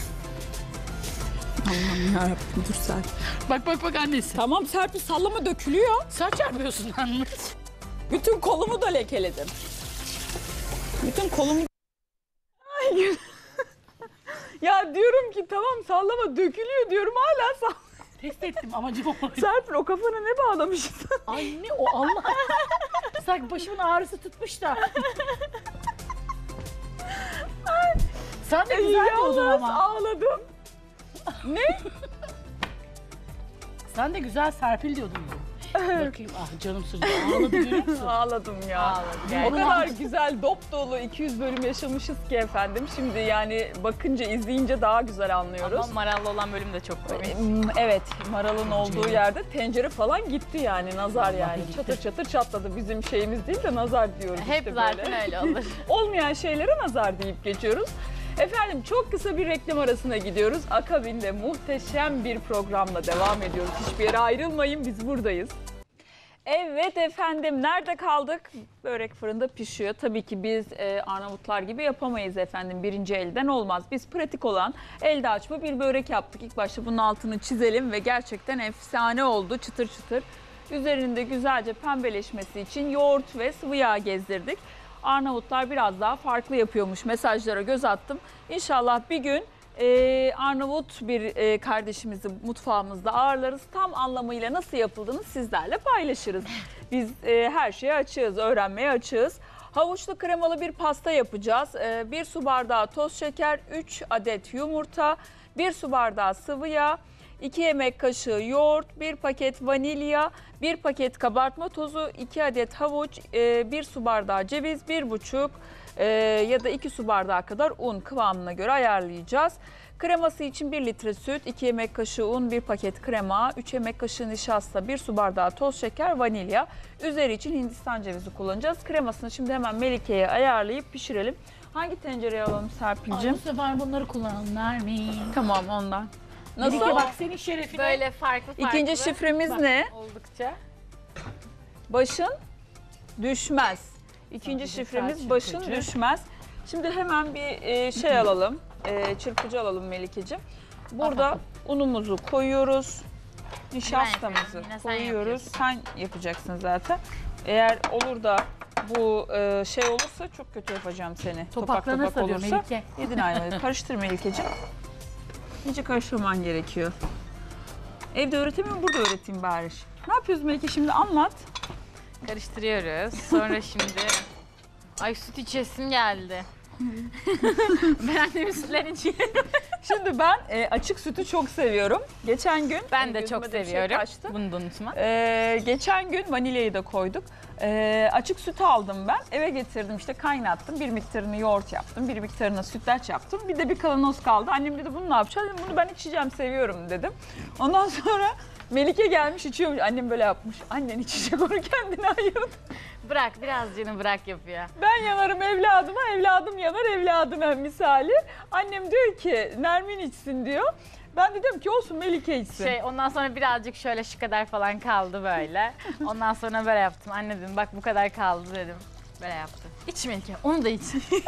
Allah'ım yarabbim dur sen. bak annesi. Tamam Serpil sallama dökülüyor. Saç çarpıyorsun anne. Bütün kolumu da lekeledim. Bütün kolumu... Ay. Ya diyorum ki tamam sallama dökülüyor diyorum hala sall. Test ettim amacım o. Serpil o kafana ne bağlamışsın? Anne o Allah. Sanki başımın ağrısı tutmuş da. Sen de güzel oldun Yalnız ama. ağladım. Ne? Sen de güzel Serpil diyordun. Bakayım ah canım sıcak ağladı görüyor musun? Ağladım ya. Yani. O kadar güzel dop dolu 200 bölüm yaşamışız ki efendim. Şimdi yani bakınca izleyince daha güzel anlıyoruz. Ama Maral'lı olan bölüm de çok komik. Evet, Maral'ın olduğu yerde tencere falan gitti yani nazar yani. Çatır çatır çatladı. Bizim şeyimiz değil de nazar diyoruz Hep işte zaten böyle. öyle olur. Olmayan şeylere nazar deyip geçiyoruz. Efendim çok kısa bir reklam arasına gidiyoruz. Akabinde muhteşem bir programla devam ediyoruz. Hiçbir yere ayrılmayın, biz buradayız. Evet efendim, nerede kaldık? Börek fırında pişiyor. Tabii ki biz Arnavutlar gibi yapamayız efendim. Birinci elden olmaz. Biz pratik olan elde açma bir börek yaptık. İlk başta bunun altını çizelim ve gerçekten efsane oldu. Çıtır çıtır. Üzerinde güzelce pembeleşmesi için yoğurt ve sıvı yağ gezdirdik. Arnavutlar biraz daha farklı yapıyormuş. Mesajlara göz attım. İnşallah bir gün Arnavut bir kardeşimizi mutfağımızda ağırlarız. Tam anlamıyla nasıl yapıldığını sizlerle paylaşırız. Biz her şeye açığız, öğrenmeye açığız. Havuçlu kremalı bir pasta yapacağız. 1 su bardağı toz şeker, 3 adet yumurta, 1 su bardağı sıvı yağ, 2 yemek kaşığı yoğurt, 1 paket vanilya, 1 paket kabartma tozu, 2 adet havuç, 1 su bardağı ceviz, 1,5 ya da 2 su bardağı kadar un kıvamına göre ayarlayacağız. Kreması için 1 litre süt, 2 yemek kaşığı un, 1 paket krema, 3 yemek kaşığı nişasta, 1 su bardağı toz şeker, vanilya. Üzeri için Hindistan cevizi kullanacağız. Kremasını şimdi hemen Melike'ye ayarlayıp pişirelim. Hangi tencereye alalım Serpil'cim? Bu sefer bunları kullanalım Nermin. Tamam ondan. Nasıl? Melike bak senin şerefine. Böyle farklı. İkinci şifremiz ne? Oldukça. Başın düşmez. İkinci Sadece şifremiz tel başın çırpıcı. düşmez. Şimdi hemen bir şey alalım. Çırpıcı alalım Melike'ciğim. Burada unumuzu koyuyoruz. Nişastamızı yine sen koyuyoruz. yapıyorsun. Sen yapacaksın zaten. Eğer olur da bu şey olursa çok kötü yapacağım seni. Topaklanırsa diyor olursa. Melike. Yedin aynen. Karıştır Melike'ciğim. İyice karıştırman gerekiyor. Evde öğretemiyorum, burada öğreteyim bari. Ne yapıyoruz Melike şimdi anlat. Karıştırıyoruz. Sonra şimdi... Ay süt içesim geldi. Ben annemin sütlerini içiyorum. Şimdi ben açık sütü çok seviyorum. Geçen gün Ben de gözüme çok bir şey seviyorum. kaçtı. Bunu da unutma. Geçen gün vanilyayı da koyduk. Açık süt aldım ben. Eve getirdim işte kaynattım. Bir miktarını yoğurt yaptım. Bir miktarını sütlaç yaptım. Bir de bir kavanoz kaldı. Annem dedi bunu ne yapacağız? Dedim, bunu ben içeceğim seviyorum dedim. Ondan sonra Melike gelmiş içiyormuş. Annem böyle yapmış. Annen içecek onu kendine ayırdı. Bırak birazcını bırak yapıyor. Ben yanarım evladıma, evladım yanar evladıma misali. Annem diyor ki Nermin içsin diyor. Ben dedim ki olsun Melike içsin. Ondan sonra birazcık şöyle şu kadar falan kaldı böyle. Ondan sonra böyle yaptım. Anne dedim bak bu kadar kaldı dedim. Böyle yaptım. İç Melike onu da iç.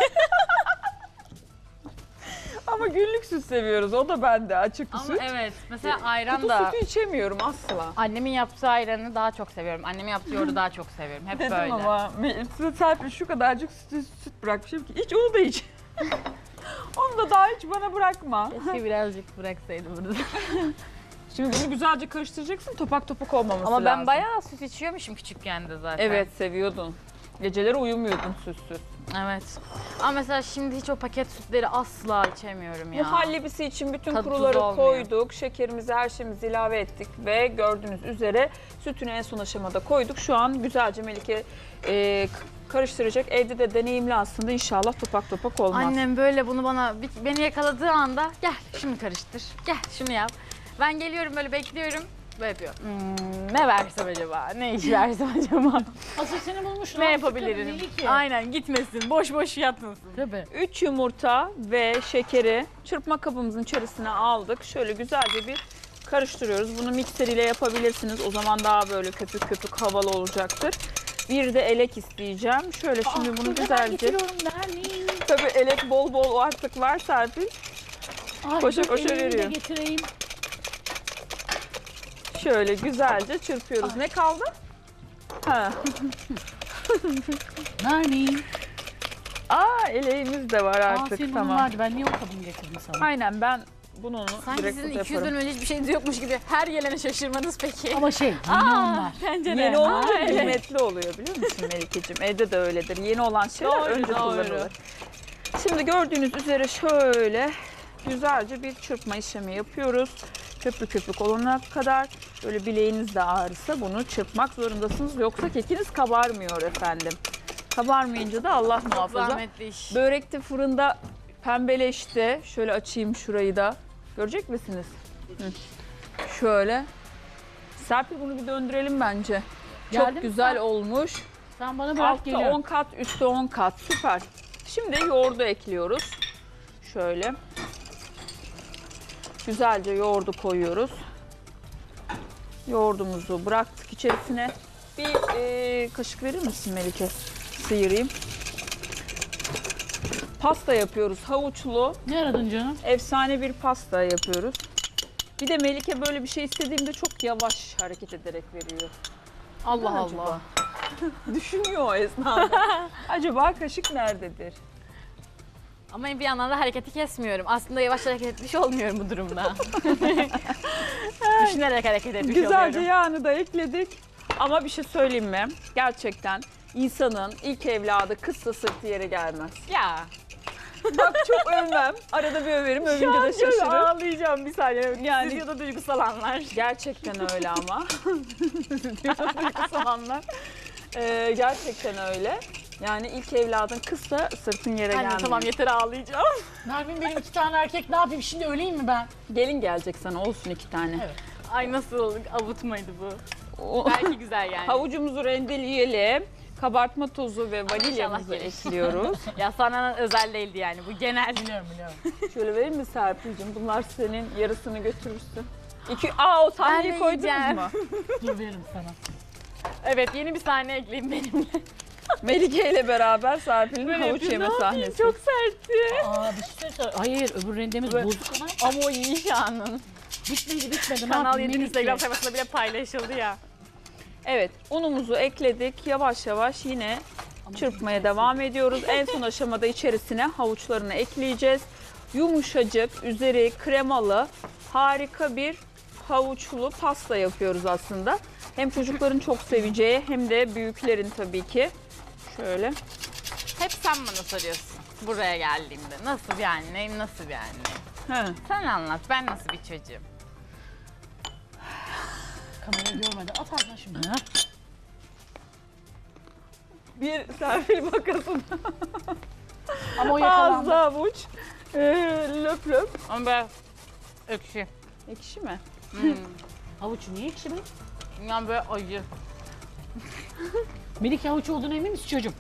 Ama günlük süt seviyoruz. O da bende açık Ama süt. evet mesela ayran Kutu da. sütü içemiyorum asla. Annemin yaptığı ayranı daha çok seviyorum. Annemin yaptığı yoğurdu daha çok seviyorum. Hep Dedim böyle. ama Serpil şu kadarcık süt bırakmışım ki iç onu da iç. Onu da daha hiç bana bırakma. Keşke birazcık bıraksaydım bunu. Şimdi bunu güzelce karıştıracaksın topak topak olmaması Ama lazım. ben bayağı süt içiyormuşum küçükken de zaten. Evet seviyordun. Geceleri uyumuyordun sütsüz. Evet. Ama mesela şimdi hiç o paket sütleri asla içemiyorum ya. Muhallebisi için bütün Tadı tuzu kuruları olmuyor. koyduk. Şekerimizi, her şeyimizi ilave ettik ve gördüğünüz üzere sütünü en son aşamada koyduk. Şu an güzelce Melike karıştıracak. Evde de deneyimli aslında inşallah topak topak olmaz. Annem böyle bunu beni yakaladığı anda gel şunu karıştır, gel şunu yap. Ben geliyorum böyle bekliyorum. Böyle yapıyor. Ne versem acaba? Ne iş versem acaba? Asıl seni bulmuş. Ne yapabilirim? Aynen gitmesin, boş boş yatmasın. Tabii. 3 yumurta ve şekeri çırpma kabımızın içerisine aldık. Şöyle güzelce bir karıştırıyoruz. Bunu mikseriyle yapabilirsiniz. O zaman daha böyle köpük köpük havalı olacaktır. Bir de elek isteyeceğim. Şöyle şimdi bunu güzelce... Getiriyorum Nermin. Tabii elek bol bol artık var Serpil. Ay, Koşa dur, koşa elimi de veriyor. getireyim. Şöyle güzelce çırpıyoruz. Ne kaldı? Ha. Nermin. Eleğimiz de var Aa, artık. senin Tamam. bunun vardı. Ben niye o kabını getirdim sana? Aynen ben bunu Sanki direkt sizin burada 200 yaparım. bölüm önce hiçbir şeyiniz yokmuş gibi her gelene şaşırmanız peki. Ama yeni onlar. Tencere. Yeni olunca evet. kıymetli oluyor biliyor musun Melike'ciğim? Evde de öyledir. Yeni olan şeyler Doğru, önce doğru. kullanılır. Şimdi gördüğünüz üzere şöyle güzelce bir çırpma işlemi yapıyoruz. Köpük köpük olana kadar böyle bileğiniz de ağrısa bunu çırpmak zorundasınız. Yoksa kekiniz kabarmıyor efendim. Kabarmayınca da Allah Çok muhafaza. zahmetli iş. Börek de fırında pembeleşti. Şöyle açayım şurayı da. Görecek misiniz? Hı. Şöyle. Serpil bunu bir döndürelim bence. Geldi Çok mi güzel sen? olmuş. Sen bana bırak Altta geliyorum. 10 kat, üstte 10 kat. Süper. Şimdi yoğurdu ekliyoruz. Şöyle. Güzelce yoğurdu koyuyoruz. Yoğurdumuzu bıraktık içerisine. Bir kaşık verir misin Melike? Sıyırayım. Pasta yapıyoruz. Havuçlu. Ne aradın canım? Efsane bir pasta yapıyoruz. Bir de Melike böyle bir şey istediğimde çok yavaş hareket ederek veriyor. Allah Neden Allah. acaba? Düşünüyor o esnada. Acaba kaşık nerededir? Ama bir yandan da hareketi kesmiyorum. Aslında yavaş hareket etmiş olmuyorum bu durumda. Düşünerek hareket etmiş Güzelce oluyorum. yağını da ekledik. Ama bir şey söyleyeyim mi? Gerçekten insanın ilk evladı kızsa sırtı yere gelmez. Ya. Bak çok övmem. Arada bir överim, övünce de Şöyle şaşırır. ağlayacağım bir saniye. Yani- Siz ya da duygusal anlar. Gerçekten öyle ama. duygusal anlar. Gerçekten öyle. Yani ilk evladın kızsa sırtın yere Anne gelmiyor. tamam yeter ağlayacağım. Nermin benim 2 tane erkek, ne yapayım şimdi, öleyim mi ben? Gelin gelecek sana, olsun 2 tane. Evet. Ay nasıl avutmaydı bu. O- Belki güzel yani. Havucumuzu rendeleyelim. Kabartma tozu ve vanilyamızı inşallah gelir. ekliyoruz. Ya sana özel değildi yani bu genel. Biliyorum. Şöyle vereyim mi Serpil'cim? Bunlar senin, yarısını götürürsün. O sahneyi de koydunuz yiyeceğim. mu? Dur veririm sana. Evet yeni bir sahne ekleyin benimle. Melike ile beraber Serpil'in havuç yeme sahnesi. Çok sertti. Aa bir şey söyle. Hayır, öbür rendemiz bozuk ama. Ama o iyi şu anın. Bitmedi. Ne Kanal yapayım 7'nin Melike? Instagram sayfasında bile paylaşıldı ya. Evet, unumuzu ekledik. Yavaş yavaş yine çırpmaya devam ediyoruz. En son aşamada içerisine havuçlarını ekleyeceğiz. Yumuşacık, üzeri kremalı, harika bir havuçlu pasta yapıyoruz aslında. Hem çocukların çok seveceği hem de büyüklerin tabii ki. Şöyle. Hep sen bana soruyorsun buraya geldiğimde. Nasıl bir anneyim, nasıl bir anneyim? He. Sen anlat, ben nasıl bir çocuğum? Kamera görmedi. At ağzına şimdi. Ha? Bir Serpil makasına Ama o ağzı yakalandı. havuç. Löp löp. Ama ben ekşi. Ekşi mi? Havuç niye ekşi mi? Yani böyle acı. Melike havuç olduğuna emin misin çocuğum?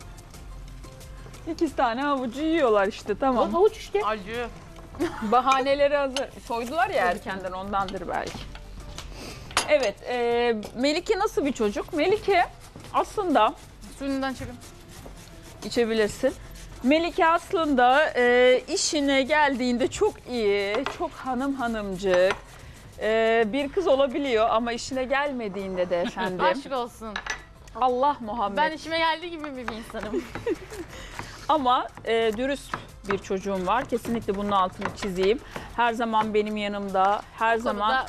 2 tane havucu yiyorlar işte, O tamam. havuç işte. Acı. Bahaneleri hazır. Soydular ya erkenden, ondandır belki. Evet, Melike nasıl bir çocuk? Melike aslında, Suyundan çıkın. içebilirsin. Melike aslında işine geldiğinde çok iyi, çok hanımcık bir kız olabiliyor ama işine gelmediğinde de efendim Aşk olsun. Allah Muhammed. Ben işime geldiği gibi bir insanım. Ama dürüst bir çocuğum var. Kesinlikle bunun altını çizeyim. Her zaman benim yanımda, her zaman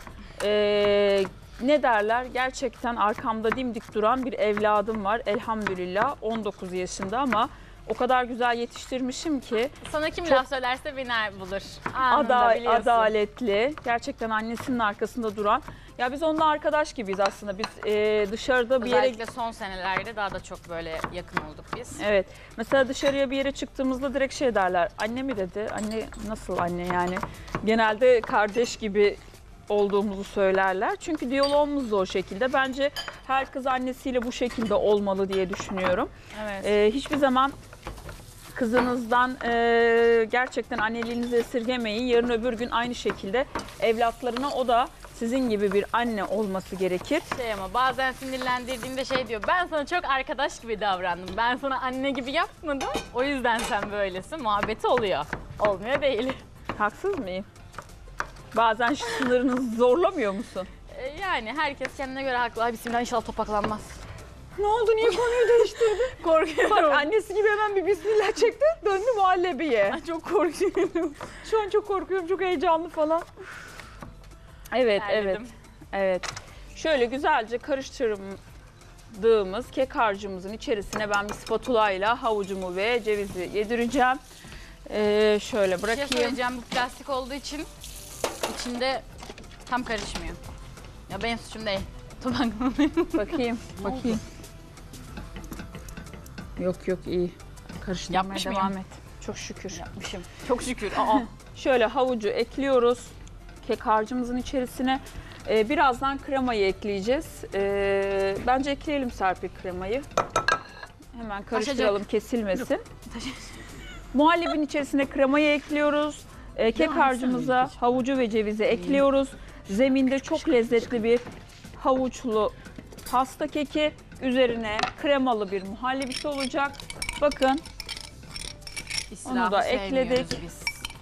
ne derler? Gerçekten arkamda dimdik duran bir evladım var. Elhamdülillah 19 yaşında ama o kadar güzel yetiştirmişim ki Sana kim laf söylerse beni bulur. Anında biliyorsun. adaletli, gerçekten annesinin arkasında duran. Ya biz onunla arkadaş gibiyiz aslında. Biz dışarıda bir yere... Özellikle son senelerde daha da çok böyle yakın olduk biz. Evet. Mesela dışarıya bir yere çıktığımızda direkt şey derler. Anne mi dedi? Anne nasıl anne yani? Genelde kardeş gibi olduğumuzu söylerler. Çünkü diyalogumuz da o şekilde. Bence her kız annesiyle bu şekilde olmalı diye düşünüyorum. Evet. Hiçbir zaman kızınızdan gerçekten anneliğinizi esirgemeyin. Yarın öbür gün aynı şekilde evlatlarına o da sizin gibi bir anne olması gerekir. Ama bazen sinirlendirdiğimde şey diyor, ben sana çok arkadaş gibi davrandım. Ben sana anne gibi yapmadım. O yüzden sen böylesin. Muhabbeti oluyor. Olmuyor değil. Haksız mıyım? Bazen şu sınırınızı zorlamıyor musun? Yani herkes kendine göre haklı. Ay bismillah inşallah topaklanmaz. Ne oldu? Niye konuyu değiştirdin? Korkuyorum. Bak annesi gibi hemen bir bismillah çekti, döndü muhallebiye. Ay, çok korkuyorum. Şu an çok korkuyorum, çok heyecanlı falan. Evet, Terledim. evet. Şöyle güzelce karıştırdığımız kek harcımızın içerisine ben bir spatula ile havucumu ve cevizi yedireceğim. Şöyle Bir şey bırakayım. söyleyeceğim, bu plastik olduğu için içinde tam karışmıyor. Ya benim suçum değil. Bakayım. Yok iyi. Karıştırmaya Yapmış devam mıyım? et. Çok şükür. Yapmışım. Çok şükür. Aa. Şöyle havucu ekliyoruz kek harcımızın içerisine. Birazdan kremayı ekleyeceğiz. Bence ekleyelim Serpil kremayı. Hemen karıştıralım, kesilmesin. Muhallebin içerisine kremayı ekliyoruz. Kek harcımıza havucu ve cevizi ekliyoruz. Zeminde çok lezzetli bir havuçlu pasta keki. Üzerine kremalı bir muhallebisi olacak. Bakın. Onu da ekledik. Biz.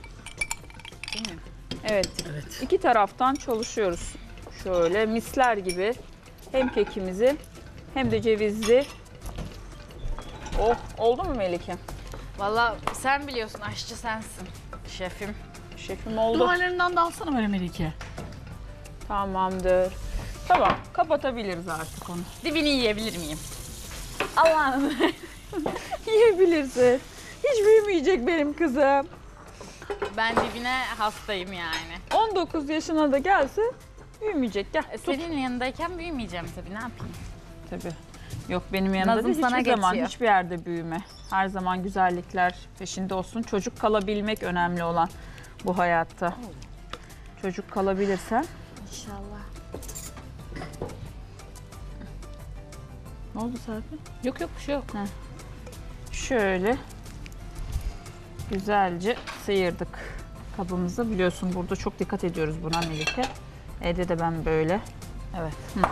Evet. İki taraftan çalışıyoruz. Şöyle misler gibi hem kekimizi hem de cevizli. Oh, oldu mu Melike? Valla sen biliyorsun, aşçı sensin. Şefim. Şefim oldu. Duvarlarından da alsana böyle Melike. Tamamdır. Tamam, kapatabiliriz artık onu. Dibini yiyebilir miyim? Allah'ım. Yiyebilirsin. Hiç büyümeyecek benim kızım. Ben dibine hastayım yani. 19 yaşına da gelse büyümeyecek. Gel tut. Senin yanındayken büyümeyeceğim tabii, ne yapayım? Tabii. Yok benim yanımda Nazım değil, sana hiçbir zaman geçiyor. hiçbir yerde büyüme. Her zaman güzellikler peşinde olsun. Çocuk kalabilmek önemli olan bu hayatta. Çocuk kalabilirsen. İnşallah. Ne oldu Serpil? Yok yok bir şey yok. Şöyle güzelce sıyırdık kabımızı. Biliyorsun burada çok dikkat ediyoruz buna Melike. Evde de ben böyle. Evet.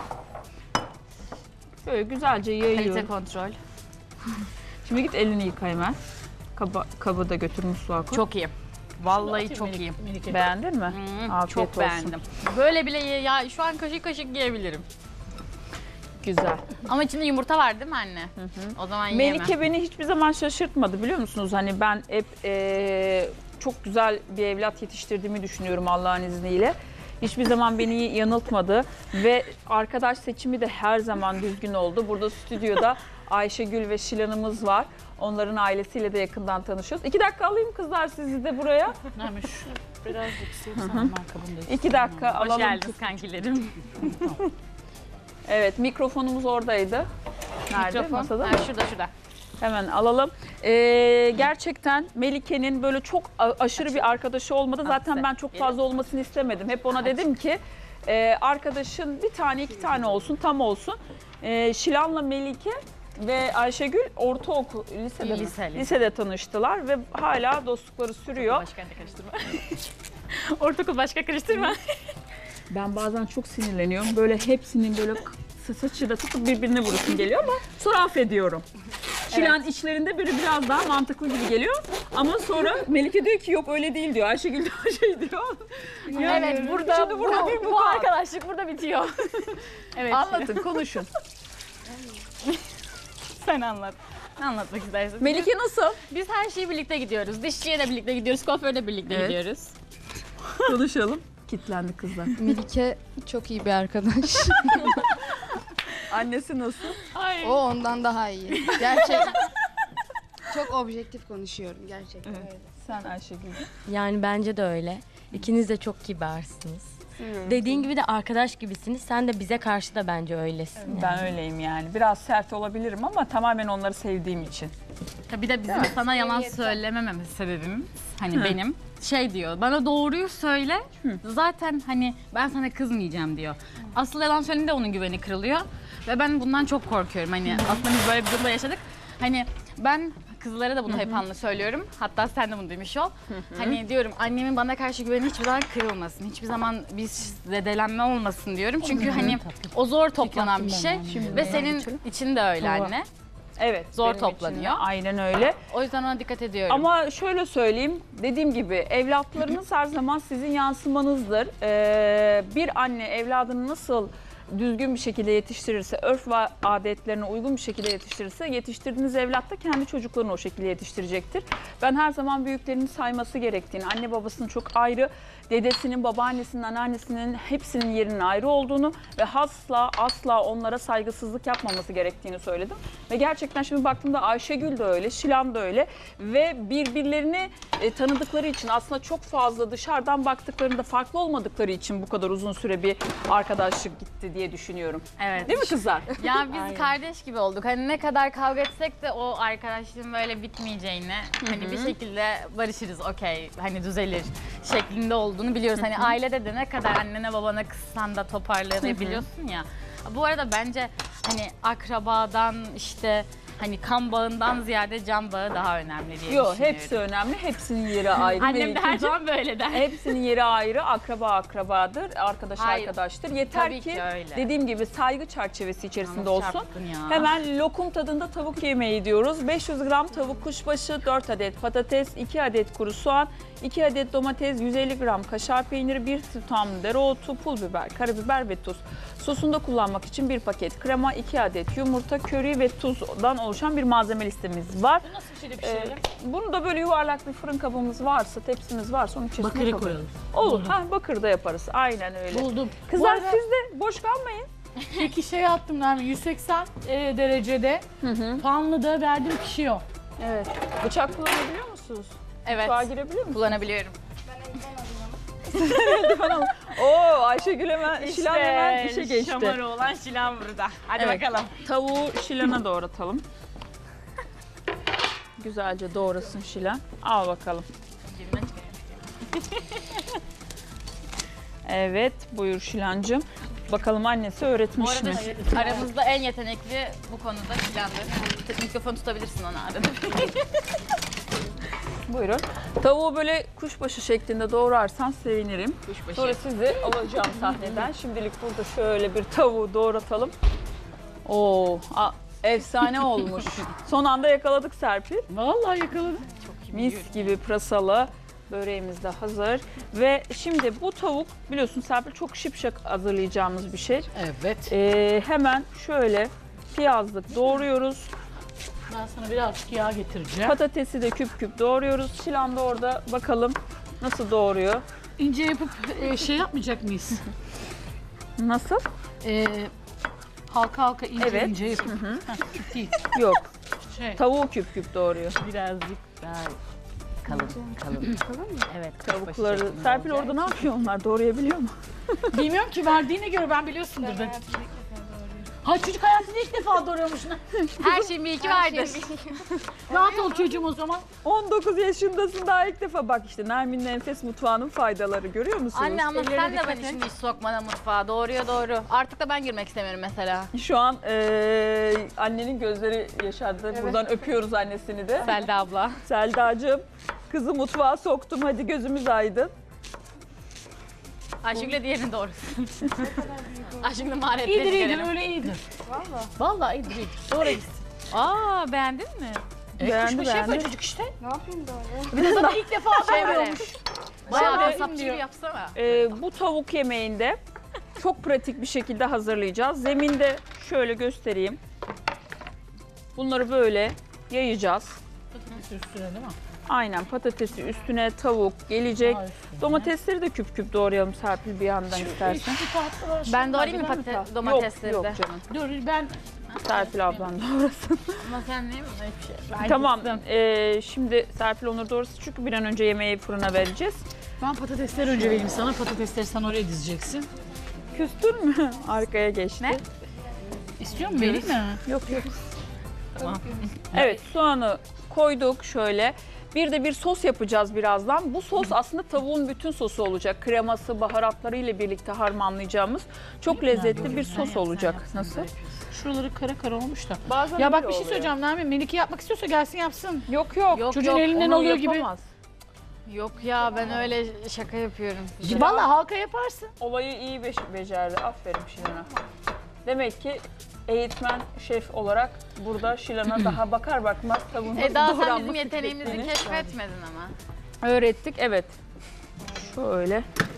Böyle güzelce yayıyorum. Kalite kontrol. Şimdi git elini yıka hemen. Kabı da götür musluğa koy. Çok iyi. Vallahi çok iyi. Beğendin mi? Afiyet Çok olsun. beğendim. Böyle bile ya şu an kaşık kaşık yiyebilirim. Güzel. Ama içinde yumurta var değil mi anne? O zaman yiyemem. Melike beni hiçbir zaman şaşırtmadı biliyor musunuz? Hani ben hep çok güzel bir evlat yetiştirdiğimi düşünüyorum Allah'ın izniyle. Hiçbir zaman beni yanıltmadı ve arkadaş seçimi de her zaman düzgün oldu. Burada stüdyoda Ayşegül ve Şilan'ımız var. Onların ailesiyle de yakından tanışıyoruz. 2 dakika alayım kızlar sizi de buraya. Neymiş? Biraz istiyorsan markabındayız. 2 dakika Hoş alalım. geldiniz kankilerim. Evet, mikrofonumuz oradaydı. Nerede? Mikrofon. Masada mı? Ha, şurada. Hemen alalım. Gerçekten Melike'nin böyle çok aşırı bir arkadaşı olmadı. Zaten ben çok fazla olmasını istemedim. Hep ona dedim ki arkadaşın bir tane 2 tane olsun, tam olsun. Şilan'la Melike ve Ayşegül ortaokul, lisede, lisede tanıştılar ve hala dostlukları sürüyor. Başka da karıştırma. Ortaokul başka karıştırma. Ben bazen çok sinirleniyorum. Böyle hepsinin böyle saçıyla tutup birbirine vurasım geliyor ama sonra affediyorum. Şilan içlerinde biri biraz daha mantıklı gibi geliyor. Ama sonra Melike diyor ki yok öyle değil diyor. Ayşegül diyor şey diyor. Yani Evet burada şimdi burada bir bu arkadaşlık burada bitiyor. Evet. Anlatın, konuşun. Sen anlat. Ne anlatmak istersin? Melike nasıl? Biz her şeyi birlikte gidiyoruz. Dişçiye de birlikte gidiyoruz, kuaföre de birlikte Evet. gidiyoruz. Konuşalım. Kitlendi kızlar. Melike çok iyi bir arkadaş. Annesi nasıl? O ondan daha iyi. Gerçekten. Çok objektif konuşuyorum gerçekten öyle. Sen Ayşegül. Yani bence de öyle. İkiniz de çok kibarsınız. Dediğin gibi de arkadaş gibisiniz. Sen de bize karşı da bence öylesin. Ben öyleyim yani. Biraz sert olabilirim ama tamamen onları sevdiğim için. Bir de bizim sana yalan söylemememiz sebebimiz hani benim şey diyor bana doğruyu söyle zaten hani ben sana kızmayacağım diyor. Asıl yalan söylediğinde onun güveni kırılıyor ve ben bundan çok korkuyorum hani aslında biz böyle bir durumda yaşadık. Hani ben kızlara da bunu hep söylüyorum. Hatta sen de bunu duymuş ol. Hani diyorum annemin bana karşı güveni hiçbir zaman kırılmasın. Hiçbir zaman bir zedelenme olmasın diyorum. Çünkü hani o zor toplanan bir şey. Ve senin için de öyle anne. Evet. Zor benim için de toplanıyor. Aynen öyle. O yüzden ona dikkat ediyorum. Ama şöyle söyleyeyim, dediğim gibi evlatlarınız her zaman sizin yansımanızdır. Bir anne evladını nasıl düzgün bir şekilde yetiştirirse, örf ve adetlerine uygun bir şekilde yetiştirirse, yetiştirdiğiniz evlat da kendi çocuklarını o şekilde yetiştirecektir. Ben her zaman büyüklerinin sayması gerektiğini, anne babasının çok ayrı, dedesinin, babaannesinin, anneannesinin hepsinin yerinin ayrı olduğunu ve asla onlara saygısızlık yapmaması gerektiğini söyledim. Ve gerçekten şimdi baktığımda Ayşegül de öyle, Şilan da öyle ve birbirlerini tanıdıkları için aslında çok fazla dışarıdan baktıklarında farklı olmadıkları için bu kadar uzun süre bir arkadaşlık gitti diye düşünüyorum. Evet. Değil mi kızlar? Ya biz kardeş gibi olduk. Hani ne kadar kavga etsek de o arkadaşlığın böyle bitmeyeceğini, hani bir şekilde barışırız, okey, hani düzelir şeklinde olduğunu biliyoruz. Hani ailede de ne kadar annene babana kızsan da toparlayabiliyorsun ya. Bu arada bence hani akrabadan işte hani kan bağından ziyade can bağı daha önemli diye düşünüyorum. Hepsi önemli. Hepsinin yeri ayrı. Annem de her zaman böyle der. Hepsinin yeri ayrı. Akraba akrabadır. Arkadaş Hayır. arkadaştır. Yeter Tabii ki öyle. dediğim gibi saygı çerçevesi içerisinde Nasıl olsun. çarptın ya? Hemen lokum tadında tavuk yemeği diyoruz. 500 gram tavuk kuşbaşı, 4 adet patates, 2 adet kuru soğan, 2 adet domates, 150 gram kaşar peyniri, 1 tutam dereotu, pul biber, karabiber ve tuz. Sosunda kullanmak için 1 paket krema, 2 adet yumurta, köri ve tuzdan oluşan bir malzeme listemiz var. Nasıl bir şeyle pişirelim? Bunu da böyle yuvarlak bir fırın kabımız varsa, tepsimiz varsa onun içerisine Bakırı koyalım. koyalım. Olur. Bakırda yaparız. Aynen öyle. Buldum. Kızlar Bu arada siz de boş kalmayın. peki şey attım Nermin 180 derecede panlıda verdim pişiyor. Evet. Bıçak kullanabiliyor musunuz? Evet. Mutfağa girebiliyor musunuz? Kullanabiliyorum. eldiven alın. Oo Ayşegül hemen, Şilan hemen işe geçti. Şamarı olan Şilan burada. Hadi Evet. bakalım. Tavuğu Şilan'a doğratalım. Güzelce doğrasın Şilan. Al bakalım. Evet, buyur Şilancığım. Bakalım annesi Bu öğretmiş arada mi? aramızda en yetenekli bu konuda Şilan'dır. Mikrofonu tutabilirsin ona arada. Buyurun. Tavuğu böyle kuşbaşı şeklinde doğrarsan sevinirim. Kuşbaşı. Sonra sizi alacağım sahneden. Şimdilik burada şöyle bir tavuğu doğratalım. Oo, efsane olmuş. Son anda yakaladık Serpil. Vallahi yakaladım. Mis gibi pırasalı böreğimiz de hazır. Ve şimdi bu tavuk biliyorsun Serpil çok şipşak hazırlayacağımız bir şey. Evet. Hemen şöyle piyazlık doğruyoruz. Ben sana birazcık yağ getireceğim. Patatesi de küp küp doğruyoruz. Şilan da orada bakalım nasıl doğruyor. İnce yapıp şey yapmayacak mıyız? Nasıl? Halka halka ince Evet. ince yapıp. Küp değil. Yok. Şey. Tavuğu küp küp doğruyor. Birazcık daha kalın. Evet. Tavukları. Serpil orada ne yapıyor onlar? Doğrayabiliyor mu? Bilmiyorum ki verdiğine göre ben biliyorsundur ben. Ha çocuk hayatında ilk defa doğruyormuş. Her şeyin bir iki vardır. Rahat ol çocuğum o zaman. 19 yaşındasın daha ilk defa. Bak işte Nermin'in enfes mutfağının faydaları görüyor musunuz? Anne ama Ellerine sen de dikkat beni et. şimdi hiç sokmana mutfağa. Doğruya doğru. Artık da ben girmek istemiyorum mesela. Şu an annenin gözleri yaşardı. Buradan öpüyoruz annesini de. Selda abla. Selda'cığım kızı mutfağa soktum. Hadi gözümüz aydın. Ayşegül'e diğerini doğrusun. Ayşegül'ün maharetleri İyidir iyidir görelim. öyle iyidir. Vallahi iyidir iyidir. Doğru gitsin. Aa beğendin mi? Beğendi, Kuşbaşı yapıyor beğendi. çocuk işte. Ne yapayım doğru? Bir de sana ilk defa Şey böyle. doğruyormuş. Bayağı Şimdi- kasapçı gibi yapsana. Bu tavuk yemeğinde çok pratik bir şekilde hazırlayacağız. Zeminde şöyle göstereyim. Bunları böyle yayacağız. Üstüne değil mi? Aynen patatesi üstüne tavuk gelecek. Daha üstüne. Domatesleri de küp küp doğrayalım Serpil bir yandan istersen. Şu tatlı var, şu Ben var. doğrayayım mı domatesleri Yok de? yok canım. Dur ben Serpil ablan doğrasın. Ama sen değil mi? Hiçbir şey. Tamam. Şimdi Serpil onları doğrasın çünkü bir an önce yemeği fırına vereceğiz. ben patatesleri önce vereyim sana. Patatesleri sen oraya dizeceksin. Küstün mü? Arkaya geçti. Ne? İstiyor musun? Vereyim mi? Yok yok. Evet soğanı koyduk şöyle. Bir de bir sos yapacağız birazdan. Bu sos aslında tavuğun bütün sosu olacak. Kreması, baharatları ile birlikte harmanlayacağımız çok lezzetli bir sos olacak. Nasıl? Şuraları kara kara olmuş da. Bazen Ya bak öyle bir şey oluyor. söyleyeceğim Nermin. Melike yapmak istiyorsa gelsin yapsın. Yok yok. Yok, Çocuğun elinden onu oluyor gibi. yapamaz. Yok ya ben öyle şaka yapıyorum. Vallahi halka yaparsın. Olayı iyi becerdi. Aferin Şilan'a. Demek ki eğitmen şef olarak burada Şilan'a daha bakar bakmaz tavuğun nasıl Daha sen doğranması bizim yeteneğimizi gerektiğini keşfetmedin ama. öğrettik. Evet. Şöyle.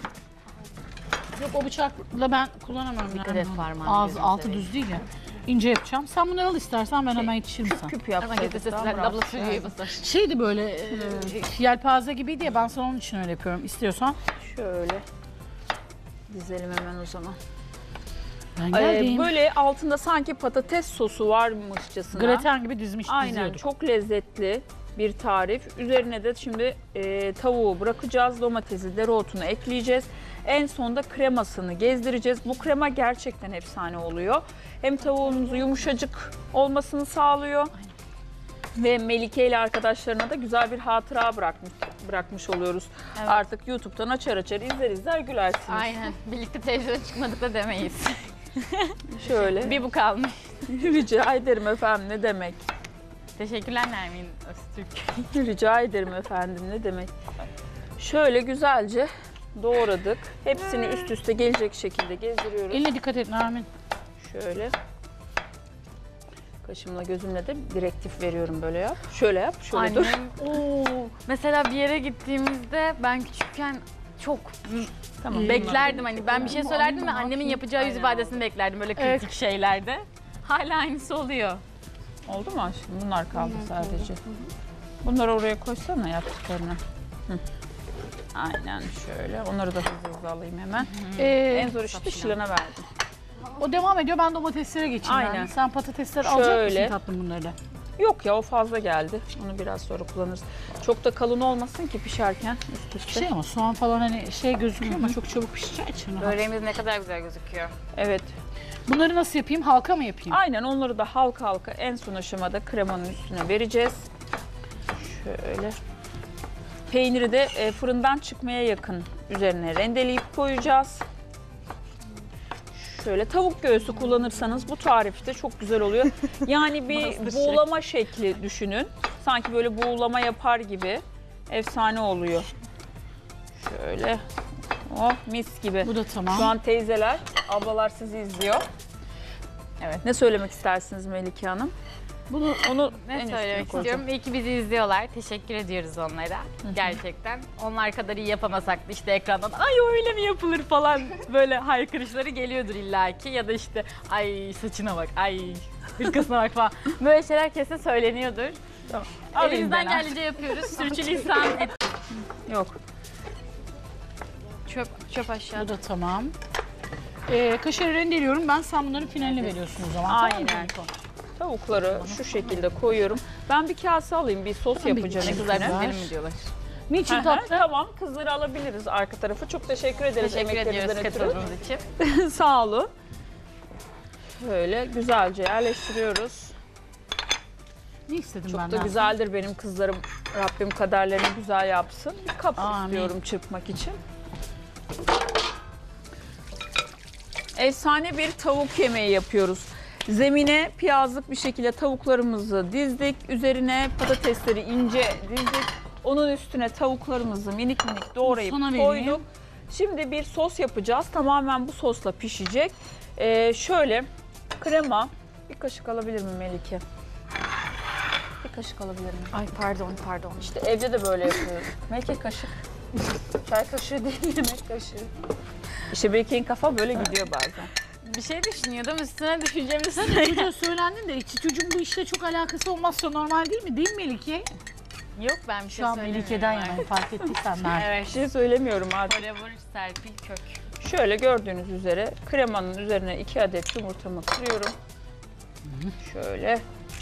Yok o bıçakla ben kullanamam. Dikkat Nermin. et parmağını, Ağzı gözünü altı seveyim. düz değil ya. İnce yapacağım. Sen bunları al istersen ben hemen yetişirim sana. Küp Ama yapsaydık getirse daha Selda rahat. abla stüdyoyu basar. Şeydi böyle yelpaze gibiydi ya ben sana onun için öyle yapıyorum. İstiyorsan Şöyle dizelim hemen o zaman. ben geldim. Böyle altında sanki patates sosu varmışçasına. Graten gibi dizmiş Aynen diziyorduk. çok lezzetli bir tarif. Üzerine de şimdi tavuğu bırakacağız. Domatesi, dereotunu ekleyeceğiz. En sonda kremasını gezdireceğiz. Bu krema gerçekten efsane oluyor. Hem tavuğumuzu yumuşacık olmasını sağlıyor. Ve Melike ile arkadaşlarına da güzel bir hatıra bırakmış oluyoruz. Evet. Artık YouTube'dan açar izler gülersiniz. Aynen. Birlikte televizyona çıkmadık da demeyiz. Şöyle. Bir bu kalmış. Rica ederim efendim ne demek. Teşekkürler Nermin Öztürk. Rica ederim efendim ne demek. Şöyle güzelce doğradık. Hepsini üst üste gelecek şekilde gezdiriyoruz. Eline dikkat et Nermin. Şöyle. Kaşımla gözümle de direktif veriyorum böyle yap. Şöyle yap, şöyle dur. Annem, mesela bir yere gittiğimizde ben küçükken çok Tamam. beklerdim hani ben bir şey söylerdim ve annemin yapacağı yüz ifadesini beklerdim böyle kritik şeylerde. Hala aynısı oluyor. Oldu mu aşkım? Bunlar kaldı sadece. Bunları oraya koysana yaptıklarını. Hı. Aynen şöyle. Onları da hızlı alayım hemen. En zor işi de Şilan'a verdim. O devam ediyor ben domateslere geçeyim. Aynen. Yani. Sen patatesleri alacak Şöyle. mısın tatlım bunları da? Yok ya, o fazla geldi. Onu biraz sonra kullanırız. Çok da kalın olmasın ki pişerken üst üste. Şey ama soğan falan hani şey gözüküyor ama çok çabuk pişeceği için. rahat. Böreğimiz ne kadar güzel gözüküyor. Evet. Bunları nasıl yapayım? Halka mı yapayım? Aynen, onları da halka halka en son aşamada kremanın üstüne vereceğiz. Şöyle. Peyniri de fırından çıkmaya yakın üzerine rendeleyip koyacağız. Şöyle tavuk göğsü kullanırsanız bu tarifte çok güzel oluyor. Yani bir buğulama şekli düşünün. Sanki böyle buğulama yapar gibi. Efsane oluyor. Şöyle. Oh, mis gibi. Bu da tamam. Şu an teyzeler, ablalar sizi izliyor. Evet. Ne söylemek istersiniz Melike Hanım? Onu Ne en üstüne söylemek koyacağım. istiyorum? İyi ki bizi izliyorlar. Teşekkür ediyoruz onlara. Gerçekten. Onlar kadar iyi yapamasak da işte ekrandan ay öyle mi yapılır falan böyle haykırışları geliyordur illaki. Ya da işte ay saçına bak, ay hırkasına bak falan. Böyle şeyler kesin söyleniyordur. Tamam. Elimizden geldiğince yapıyoruz. Sürçülisan et. Yok. Çöp aşağı. Bu da tamam. Kaşarı rendeliyorum. Sen bunların finalini veriyorsun o zaman. Aynen. Tamam mı? Tavukları şu şekilde koyuyorum. Ben bir kase alayım, bir sos yapacağım. Ne güzel üstüne. güzelim mi diyorlar. Niçin Hı hı, tatlı? Tamam, kızları alabiliriz arka tarafı. Çok teşekkür ederiz Teşekkür ediyoruz emeklerinizden ötürü. katıldığınız için. Sağ olun. Böyle güzelce yerleştiriyoruz. Ne istedim Çok ben? da güzeldir benim kızlarım. Rabbim kaderlerini güzel yapsın. Bir kap Amin. istiyorum çırpmak için. Efsane bir tavuk yemeği yapıyoruz. Zemine piyazlık bir şekilde tavuklarımızı dizdik. Üzerine patatesleri ince dizdik. Onun üstüne tavuklarımızı minik minik doğrayıp Sana vereyim. koyduk. Şimdi bir sos yapacağız. Tamamen bu sosla pişecek. Şöyle krema. Bir kaşık alabilir miyim Melike? Bir kaşık alabilir miyim? Ay pardon. İşte evde de böyle yapıyoruz. Melike kaşık. Çay kaşığı değil, yemek kaşığı. İşte Melike'nin kafa böyle gidiyor bazen. Bir şey düşünüyordum üstüne düşeceğimi Çocuğa söylendin de çocuğun bu işle çok alakası olmazsa normal değil mi? Değil mi Melike? Yok ben bir şey Şu an söylemiyorum. Melike'den yanayım fark ettiysen ben. Bir Evet. şey söylemiyorum artık. Forever Serpil Kök. Şöyle gördüğünüz üzere kremanın üzerine 2 adet yumurtamı kırıyorum. Şöyle.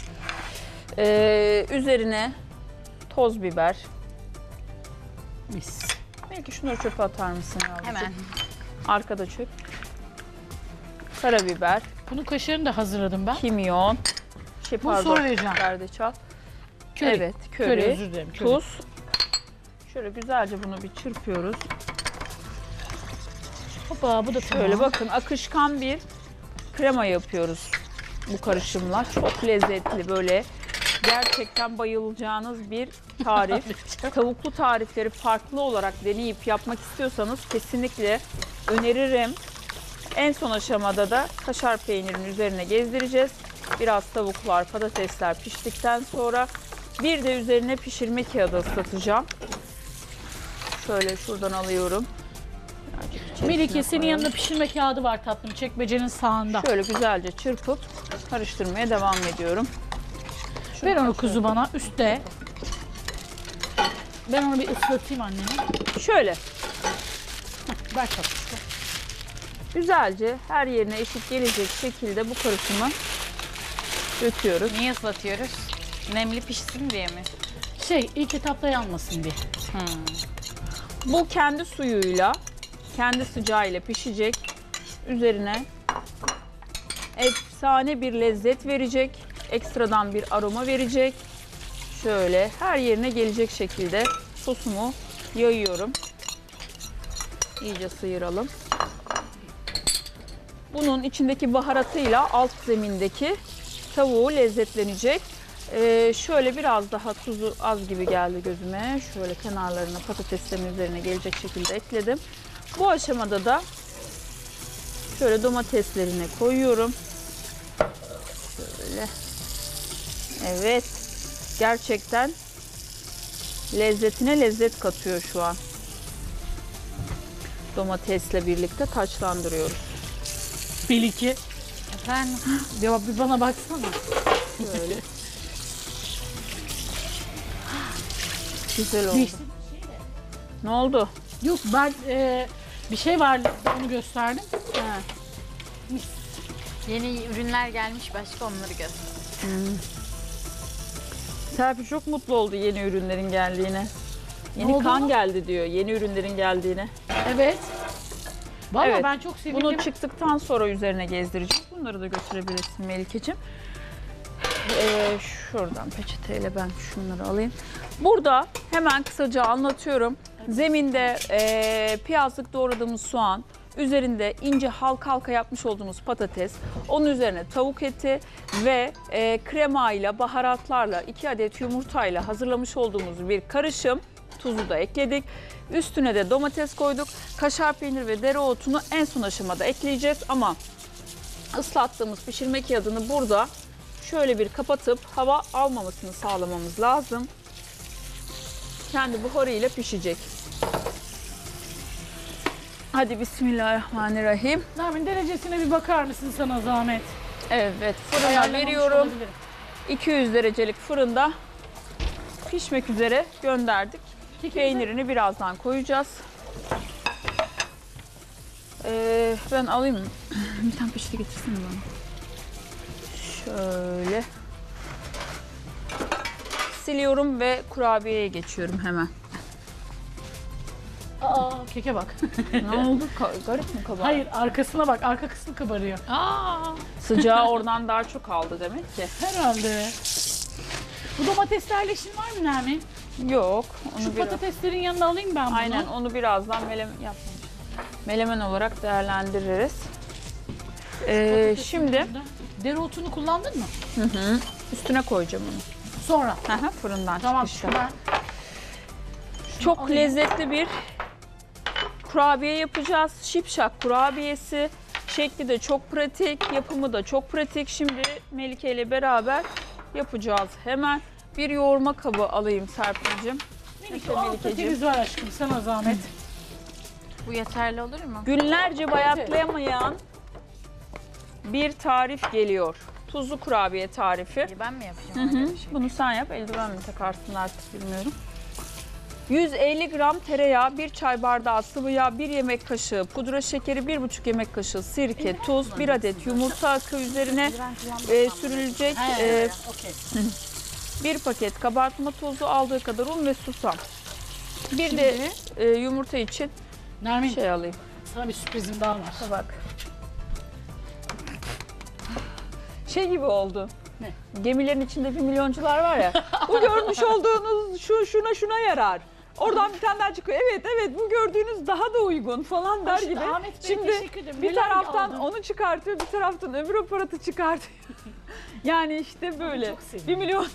Üzerine toz biber. Mis. Belki şunları çöpe atar mısın yavrucuğum? Hemen. Arkada çöp. Karabiber, Bunun kaşarını da hazırladım ben. kimyon. Bunu sonra vereceğim. Zerdeçal. Köri. Evet, köri, Köri, özür dilerim, köri. tuz. Şöyle güzelce bunu bir çırpıyoruz. Hoppa bu da tamam. Şöyle bakın, akışkan bir krema yapıyoruz bu karışımla. Çok lezzetli, böyle gerçekten bayılacağınız bir tarif. Tavuklu tarifleri farklı olarak deneyip yapmak istiyorsanız kesinlikle öneririm. En son aşamada da kaşar peynirin üzerine gezdireceğiz. Biraz tavuklar, patatesler piştikten sonra bir de üzerine pişirme kağıdı ıslatacağım. Şöyle şuradan alıyorum. Birazcık içerisine Melike senin koyalım. yanında pişirme kağıdı var tatlım. Çekmecenin sağında. Şöyle güzelce çırpıp karıştırmaya devam ediyorum. Ver onu kuzu bana üstte. Ben onu bir ıslatayım annene. Şöyle Ver tatlım. güzelce her yerine eşit gelecek şekilde bu karışımı döküyoruz. Niye ıslatıyoruz? Nemli pişsin diye mi? İlk etapta yanmasın diye. Bu kendi suyuyla, kendi sıcağıyla pişecek. Üzerine efsane bir lezzet verecek. Ekstradan bir aroma verecek. Şöyle her yerine gelecek şekilde sosumu yayıyorum. İyice sıyıralım. Bunun içindeki baharatıyla alt zemindeki tavuğu lezzetlenecek. Şöyle biraz daha tuzu az gibi geldi gözüme. Şöyle kenarlarına patateslerin üzerine gelecek şekilde ekledim. Bu aşamada da şöyle domateslerini koyuyorum. Şöyle. Evet. Gerçekten lezzetine lezzet katıyor şu an. Domatesle birlikte taçlandırıyoruz. Melike. Efendim? Ya bir bana baksana. Böyle. Güzel oldu. Ne oldu? Yok ben bir şey var onu gösterdim. Ha. Yeni ürünler gelmiş başka onları göster. Serpil çok mutlu oldu yeni ürünlerin geldiğine. Ne Yeni oldu kan mu? geldi diyor yeni ürünlerin geldiğine. Evet. Vallahi Evet, ben çok sevindim. Bunu çıktıktan sonra üzerine gezdireceğiz. Bunları da götürebilirsin Melike'ciğim. Şuradan peçeteyle ben şunları alayım. Burada hemen kısaca anlatıyorum. Zeminde piyazlık doğradığımız soğan, üzerinde ince halka halka yapmış olduğumuz patates, onun üzerine tavuk eti ve krema ile baharatlarla 2 adet yumurtayla hazırlamış olduğumuz bir karışım. Tuzu da ekledik. Üstüne de domates koyduk. Kaşar peynir ve dereotunu en son aşamada ekleyeceğiz ama ıslattığımız pişirme kağıdını burada şöyle bir kapatıp hava almamasını sağlamamız lazım. Kendi buharıyla pişecek. Hadi bismillahirrahmanirrahim. Nermin derecesine bir bakar mısın sana zahmet? Evet, fırına Ayarlamamış veriyorum. olabilirim. 200 derecelik fırında pişmek üzere gönderdik. Peynirini birazdan koyacağız. Ben alayım mı? Bir tane peçete getirsene bana. Şöyle. Siliyorum ve kurabiyeye geçiyorum hemen. Aa, keke bak. Ne oldu? Garip mi kabardı? Hayır, arkasına bak. Arka kısmı kabarıyor. Sıcağı oradan daha çok aldı demek ki. Herhalde. Bu domateslerle işin var mı Nermin? Yok. Onu Şu biraz... patateslerin yanına alayım ben bunu. Aynen onu birazdan melemen olarak değerlendiririz. Şimdi Dereotunu kullandın mı? üstüne koyacağım onu. Sonra. Fırından Tamam. çıkışta. Ben Çok alayım. lezzetli bir kurabiye yapacağız. Şipşak kurabiyesi. Şekli de çok pratik, yapımı da çok pratik. Şimdi Melike ile beraber yapacağız. Hemen bir yoğurma kabı alayım Serpil'cim. o altta temiz var aşkım. Sana zahmet. Bu yeterli olur mu? Günlerce bayatlayamayan bir tarif geliyor. Tuzlu kurabiye tarifi. Ben mi yapacağım? Bunu sen yap. Eldiven mi takarsın artık bilmiyorum. 150 gram tereyağı, 1 çay bardağı sıvı yağ, 1 yemek kaşığı pudra şekeri, 1,5 yemek kaşığı sirke, tuz, 1 adet yumurta akı üzerine sürülecek. Bir paket kabartma tozu, aldığı kadar un ve susam. Bir de yumurta için Nermin, şey alayım. sana bir sürprizim daha var. Bak. Şey gibi oldu. Ne? Gemilerin içinde bir milyoncular var ya. Bu görmüş olduğunuz şuna yarar. Oradan bir tane daha çıkıyor. Evet bu gördüğünüz daha da uygun falan der gibi. Ahmet Bey, Şimdi teşekkür ederim. bir Neler taraftan aldın? onu çıkartıyor, bir taraftan öbür aparatı çıkartıyor. Yani işte böyle. Çok sevindim. 1 milyon.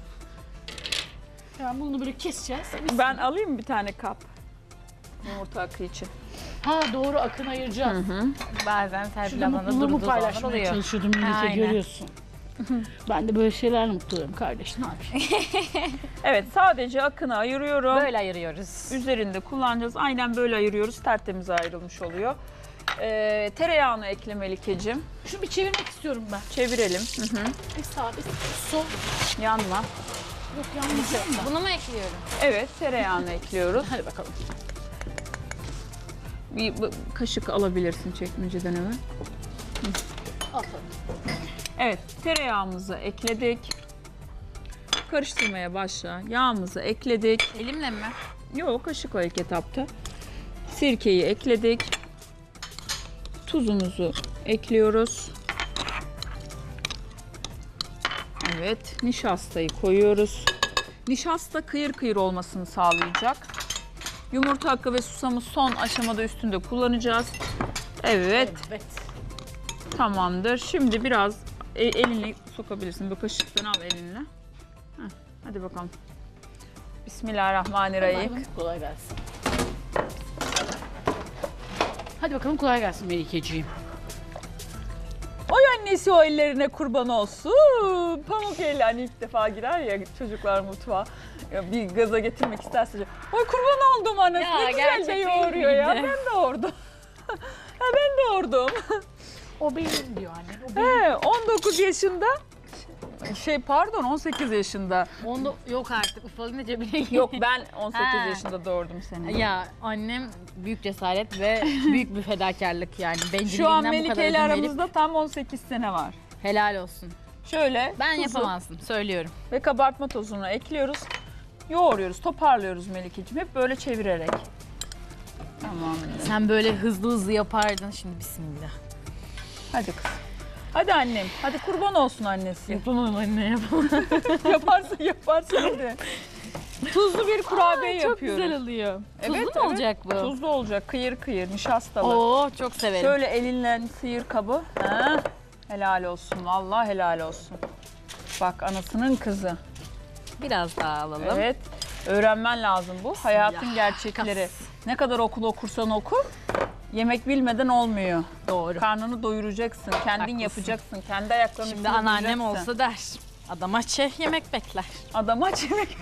Yani bunu böyle keseceğiz. Ben alayım bir tane kap. Yumurta akı için. Ha doğru, akın ayıracağız. Bazen Serpil Şurada ablanın mutluluğumu durduğu zamanlar paylaşmaya oluyor. çalışıyordum Melike, Aynen. görüyorsun. Ben de böyle şeylerle mutlu oluyorum kardeş, ne yapayım? Evet, sadece akını ayırıyorum. Böyle ayırıyoruz. Üzerinde kullanacağız. Aynen böyle ayırıyoruz. Tertemiz ayrılmış oluyor. Tereyağını ekle Melikeciğim. Şunu bir çevirmek istiyorum ben. Çevirelim. Bir sağ, bir sol. Yanma. Yok yanmayacağım da. Bunu mu ekliyorum? Evet, tereyağını ekliyoruz. Hadi bakalım. Bir kaşık alabilirsin çekmeceden hemen. Atalım. Evet, tereyağımızı ekledik. Karıştırmaya başla. Yağımızı ekledik. Elimle mi? Yok, kaşık o ilk etapta. Sirkeyi ekledik. Tuzumuzu ekliyoruz. Evet, nişastayı koyuyoruz. Nişasta kıyır kıyır olmasını sağlayacak. Yumurta hakkı ve susamı son aşamada üstünde kullanacağız. Evet, Evet. tamamdır. Şimdi biraz elini sokabilirsin. Bu kaşıktan al elinle. Heh, hadi bakalım. Bismillahirrahmanirrahim. Kolay gelsin. Hadi bakalım, kolay gelsin Melikeciğim. Oy annesi o ellerine kurban olsun. Pamuk elle hani ilk defa girer ya çocuklar mutfağa. Ya bir gaza getirmek isterse. Oy kurban oldum anası. Ya, Ne güzel de gerçekten yoğuruyor ya. iyiydi. Ben de ordum. Ha, ben de ordum. O benim diyor anne. O benim. He, 19 yaşında. Pardon 18 yaşında. Onu yok artık. Ufalığın da cebine gir. Yok ben 18 Ha. yaşında doğurdum seni. Ya annem büyük cesaret ve büyük bir fedakarlık yani. Şu an Bencilliğinden bu Melike kadar ile ödün verip aramızda tam 18 sene var. helal olsun. Şöyle Ben tuzu yapamazdım, söylüyorum. ve kabartma tozunu ekliyoruz. Yoğuruyoruz, toparlıyoruz Melikeciğim. Hep böyle çevirerek. Tamam. Sen böyle hızlı hızlı yapardın, şimdi bismillah. Hadi kız. Hadi annem. Hadi kurban olsun annesi. Yapamam anne, yapamam. yaparsın hadi. Tuzlu bir kurabiye Çok yapıyoruz. güzel oluyor. Tuzlu Evet, mu olacak bu? Tuzlu olacak, kıyır kıyır, nişastalı. Oo, çok severim. Şöyle elinle sıyır kabı. Ha, helal olsun, vallahi helal olsun. Bak anasının kızı. Biraz daha alalım. Evet, öğrenmen lazım bu. Hayatın gerçekleri. Ne kadar okul okursan oku, yemek bilmeden olmuyor. Doğru. Karnını doyuracaksın, kendin Haklısın. yapacaksın, kendi ayaklarının Şimdi üstünde anneannem duracaksın. olsa der. Adam aç yemek bekler. Adam aç yemek.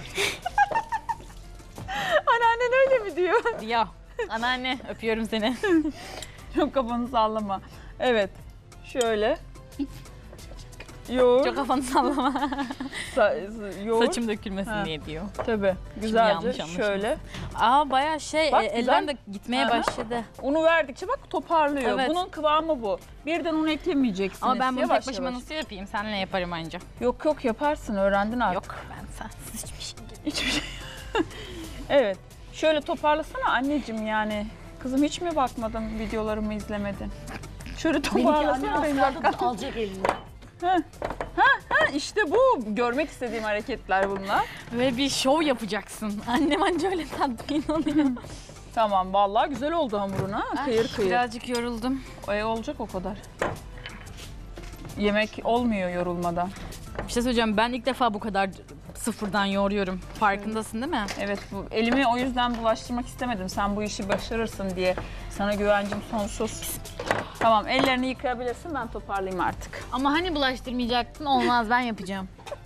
Anneannen öyle mi diyor? Ya anneanne öpüyorum seni. Çok kafanı sallama. Evet, şöyle. Yoğur. Çok kafanı sallama. Yoğur. Saçım dökülmesin Ha. diye diyor. Tabii. yanlış Güzelce anlaşılmasın. şöyle. Aa bayağı Bak, elden güzel. de gitmeye Aha. başladı. Unu verdikçe bak toparlıyor. Evet. Bunun kıvamı bu. Birden un eklemeyeceksiniz. Ama ben bunu Yavaş tek başıma yavaş. nasıl yapayım? Seninle yaparım anca. Yok yaparsın, öğrendin artık. Yok ben sensiz hiçbir şey. Hiçbir şey. Evet. Şöyle toparlasana anneciğim yani. Kızım hiç mi bakmadın, videolarımı izlemedin? Şöyle toparlasana benim dakika. alacak elinden. Ha işte bu. Görmek istediğim hareketler bunlar. Ve bir şov yapacaksın. Annem anca öyle tatmin oluyor. Tamam vallahi güzel oldu hamurun ha. Kıyır kıyır. Birazcık yoruldum. Olacak o kadar. Yemek olmuyor yorulmadan. Bir şey söyleyeceğim. Ben ilk defa bu kadar sıfırdan yoğuruyorum. Farkındasın değil mi? Evet, elimi o yüzden bulaştırmak istemedim. Sen bu işi başarırsın diye. Sana güvencim sonsuz. Tamam, ellerini yıkayabilirsin. Ben toparlayayım artık. Ama hani bulaştırmayacaktın? Olmaz, ben yapacağım.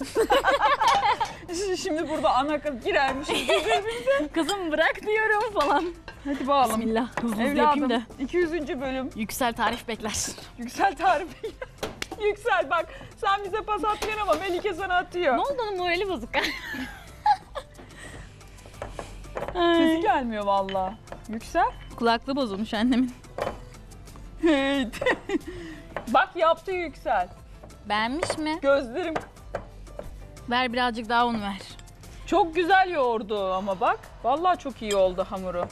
Şimdi burada ana kız girermiş. Kızım bırak diyorum falan. Hadi bakalım. Bismillah. Hızlı yapayım da. Evladım, 200. bölüm. Yüksel tarif bekler. Yüksel tarifi. Yüksel bak, sen bize pas atmıyorsun ama Melike sana atıyor. Ne oldu onun morali bozuk? Sesi gelmiyor vallahi. Yüksel. Kulaklığı bozulmuş annemin. Hey. Bak yaptı Yüksel. Beğenmiş mi? Gözlerim Ver birazcık daha un ver. çok güzel yoğurdu ama bak. Vallahi çok iyi oldu hamuru.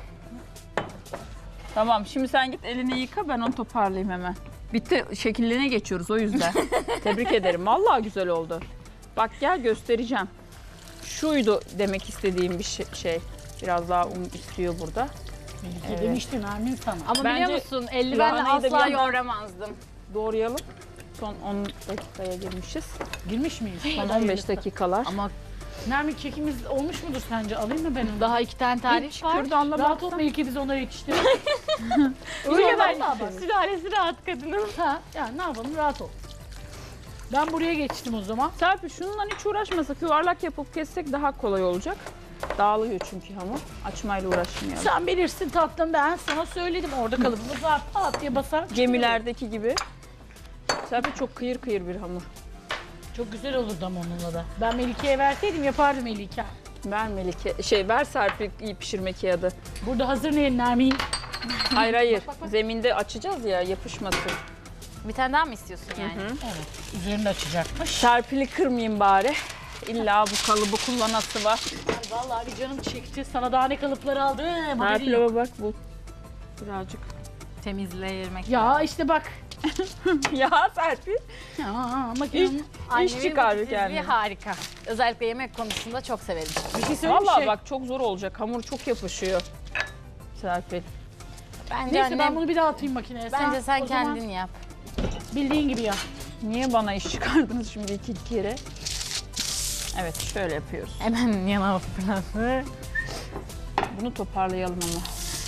Tamam, şimdi sen git elini yıka, ben onu toparlayayım hemen. Bitti, şekillerine geçiyoruz o yüzden. Tebrik ederim, vallahi güzel oldu. Bak gel göstereceğim. Şuydu demek istediğim bir şey. Biraz daha un istiyor burada. Evet. Demiştim Ermin sana. Ama Bence biliyor musun eldivenle lahanayı da bir asla yandan- yoğuramazdım. Doğrayalım. Son 10 dakikaya girmişiz. Girmiş miyiz? Son 15 dakikalar. Ama Nermin kekimiz olmuş mudur sence? Alayım mı ben onu? daha 2 tane tarif var. Kürdanla Rahat baksana. ol Melike biz onları yetiştirelim. Öyle ben ben sülalesi rahat kadınım. Ha, yani ne yapalım rahat ol. Ben buraya geçtim o zaman. Serpil şundan hiç uğraşmasak, yuvarlak yapıp kessek daha kolay olacak. Dağılıyor çünkü hamur. Açmayla uğraşmayalım. Sen bilirsin tatlım, ben sana söyledim orada kalıbımız var pat diye basar. Gemilerdeki gibi. Serpil çok kıyır kıyır bir hamur. Çok güzel olurdu ama onunla da. Ben Melike'ye verseydim yapardım Melike. Ver Melike, ver Serpil iyi pişirme kağıdı. Burada hazır ne Nermin? Hayır. Zeminde açacağız ya, yapışmasın. Bir tane daha mı istiyorsun yani? Evet, üzerinde açacakmış. Serpil'i kırmayayım bari. İlla bu kalıbı kullanası var. Ay, vallahi bir canım çekti. Sana daha ne kalıplar aldım. haberin yok. Serpil'e bak bu. Birazcık. Temizleyemek. Ya işte bak. Ya Serpil. Ya makinenin İş çıkarır kendine. Harika. Özellikle yemek konusunda çok severim. bir şey söyleyeyim Vallahi şey. bak çok zor olacak. Hamur çok yapışıyor. Serpil. Bence Neyse annem, ben bunu bir daha atayım makineye. bence sen o zaman kendin yap. bildiğin gibi ya. Niye bana iş çıkardınız şimdi iki kere? Evet şöyle yapıyoruz. Hemen yana fırlatı. Bunu toparlayalım ama.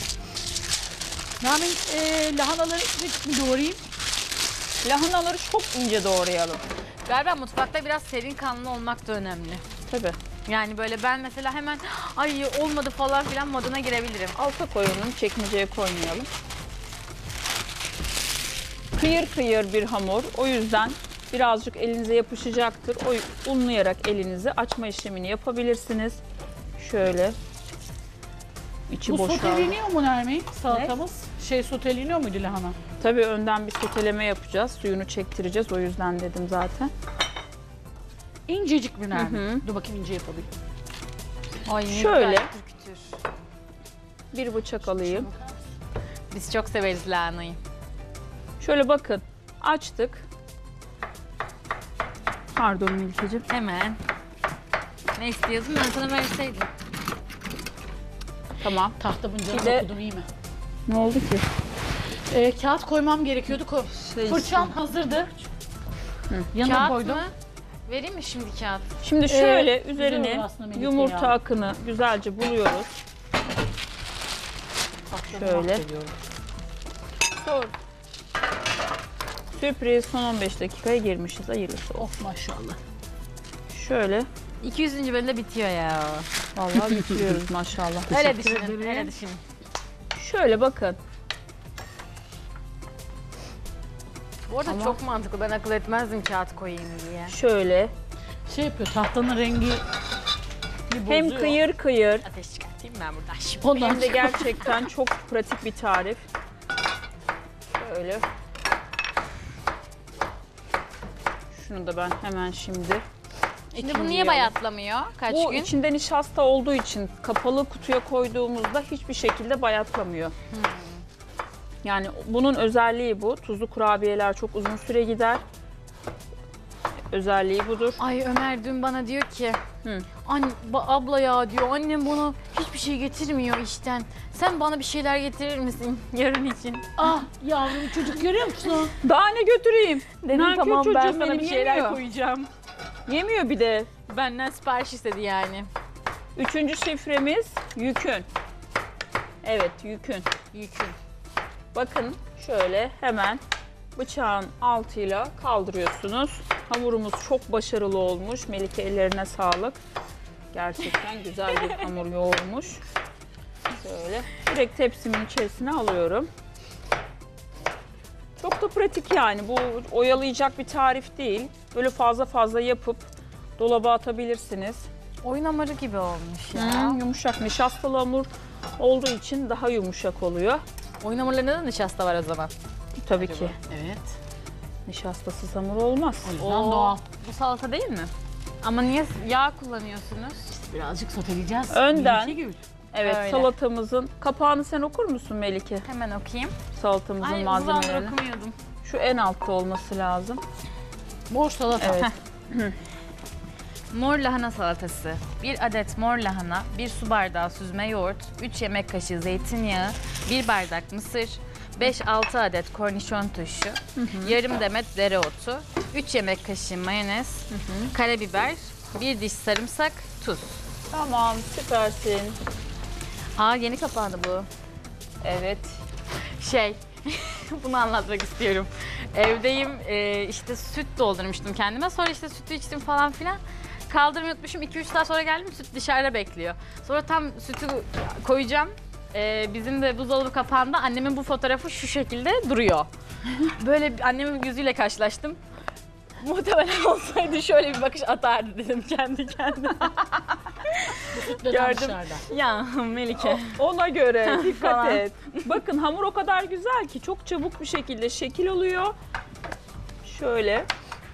Nermin lahanaları küçük mi doğrayayım? Lahanaları çok ince doğrayalım. Galiba mutfakta biraz serin kanlı olmak da önemli. Tabii. Yani böyle ben mesela hemen ay olmadı falan filan moduna girebilirim. Alta koyalım, çekmeceye koymayalım. Kıyır kıyır bir hamur. O yüzden birazcık elinize yapışacaktır. O unlayarak elinizi açma işlemini yapabilirsiniz. Şöyle. İçi Bu boşaldı. soteleniyor mu Nermin salatamız? Soteleniyor muydu lahana? Tabii önden bir soteleme yapacağız. Suyunu çektireceğiz. O yüzden dedim zaten. İncecik bir Nermin. Hı hı. Dur bakayım ince yapalım. Ay, ne Şöyle. güzel kütür kütür. Bir bıçak alayım. Biz çok severiz lahanayı. Şöyle bakın. Açtık. Pardon Melike'ciğim. Hemen. Ne istiyordun? Ben sana verseydim. Tamam. Tahtamın Bir canını de- okudum iyi mi? Ne oldu ki? Kağıt koymam gerekiyordu. Fırçam hazırdı. Yanına Kağıt koydum. mı? Vereyim mi şimdi kağıt? Şimdi şöyle güzel üzerine olur aslında Melike yumurta ya. akını güzelce buluyoruz. Şöyle. Sor. Sürpriz, son 15 dakikaya girmişiz. Hayırlısı olsun. Of maşallah. Şöyle. 200. bölümde bitiyor ya. Vallahi bitiriyoruz maşallah. Öyle düşünün. Öyle düşünün. Şöyle bakın. Bu arada çok mantıklı. Ben akıl etmezdim kağıt koyayım diye. Şöyle. Yapıyor tahtanın rengi bir Hem bozuyor. kıyır kıyır Ateş çıkartayım ben buradan şimdi. Ondan hem de gerçekten çok pratik bir tarif. Şöyle. Şunu da ben hemen şimdi. Şimdi bu ikinciye niye alayım. bayatlamıyor? Kaç Bu gün? içinde nişasta olduğu için kapalı kutuya koyduğumuzda hiçbir şekilde bayatlamıyor. Yani bunun özelliği bu. Tuzlu kurabiyeler çok uzun süre gider. Özelliği budur. Ay Ömer dün bana diyor ki Hı. abla ya diyor annem bana hiçbir şey getirmiyor işten. Sen bana bir şeyler getirir misin yarın için? Ah yavrum çocuk görüyor musun? Daha ne götüreyim? Dedim Nankör tamam ben çocuğum sana benim, bir şeyler yemiyor. koyacağım. Yemiyor bir de. Benden sipariş istedi yani. Üçüncü şifremiz yükün. Evet yükün. Yükün. Bakın şöyle hemen bıçağın altıyla kaldırıyorsunuz. Hamurumuz çok başarılı olmuş. Melike ellerine sağlık. Gerçekten güzel bir hamur yoğurmuş. Şöyle direkt tepsimin içerisine alıyorum. Çok da pratik yani. Bu oyalayacak bir tarif değil. Böyle fazla fazla yapıp dolaba atabilirsiniz. Oyun hamuru gibi olmuş ya. Yumuşak nişastalı hamur olduğu için daha yumuşak oluyor. Oyun hamurlarında da nişasta var o zaman. Tabii ki. Evet. Nişastasız hamur olmaz. O yüzden doğal. Bu salata değil mi? Ama niye yağ kullanıyorsunuz? Birazcık soteleyeceğiz. Önden. Melike Gül. Evet Öyle. salatamızın kapağını sen okur musun Melike? Hemen okuyayım. Salatamızın Ay uzun zamandır malzemelerini. okumuyordum. Şu en altta olması lazım. Mor salata. Evet. Mor lahana salatası. 1 adet mor lahana, 1 su bardağı süzme yoğurt, 3 yemek kaşığı zeytinyağı, 1 bardak mısır, 5-6 adet kornişon turşu, yarım demet dereotu, 3 yemek kaşığı mayonez, karabiber, 1 diş sarımsak, tuz. Tamam süpersin. Aa yeni kapandı bu. Evet. Bunu anlatmak istiyorum. Evdeyim işte süt doldurmuştum kendime. Sonra işte sütü içtim falan filan. Kaldırmayı unutmuşum. 2-3 saat sonra geldim süt dışarıda bekliyor. Sonra tam sütü koyacağım. Bizim de buzdolabı kapağında annemin bu fotoğrafı şu şekilde duruyor. Böyle annemin gözüyle karşılaştım. Muhtemelen olsaydı şöyle bir bakış atardı dedim kendi kendime. Gördüm. Dışarıda. Ya Melike. Ona göre dikkat Falan. et. Bakın hamur o kadar güzel ki çok çabuk bir şekilde şekil alıyor. Şöyle.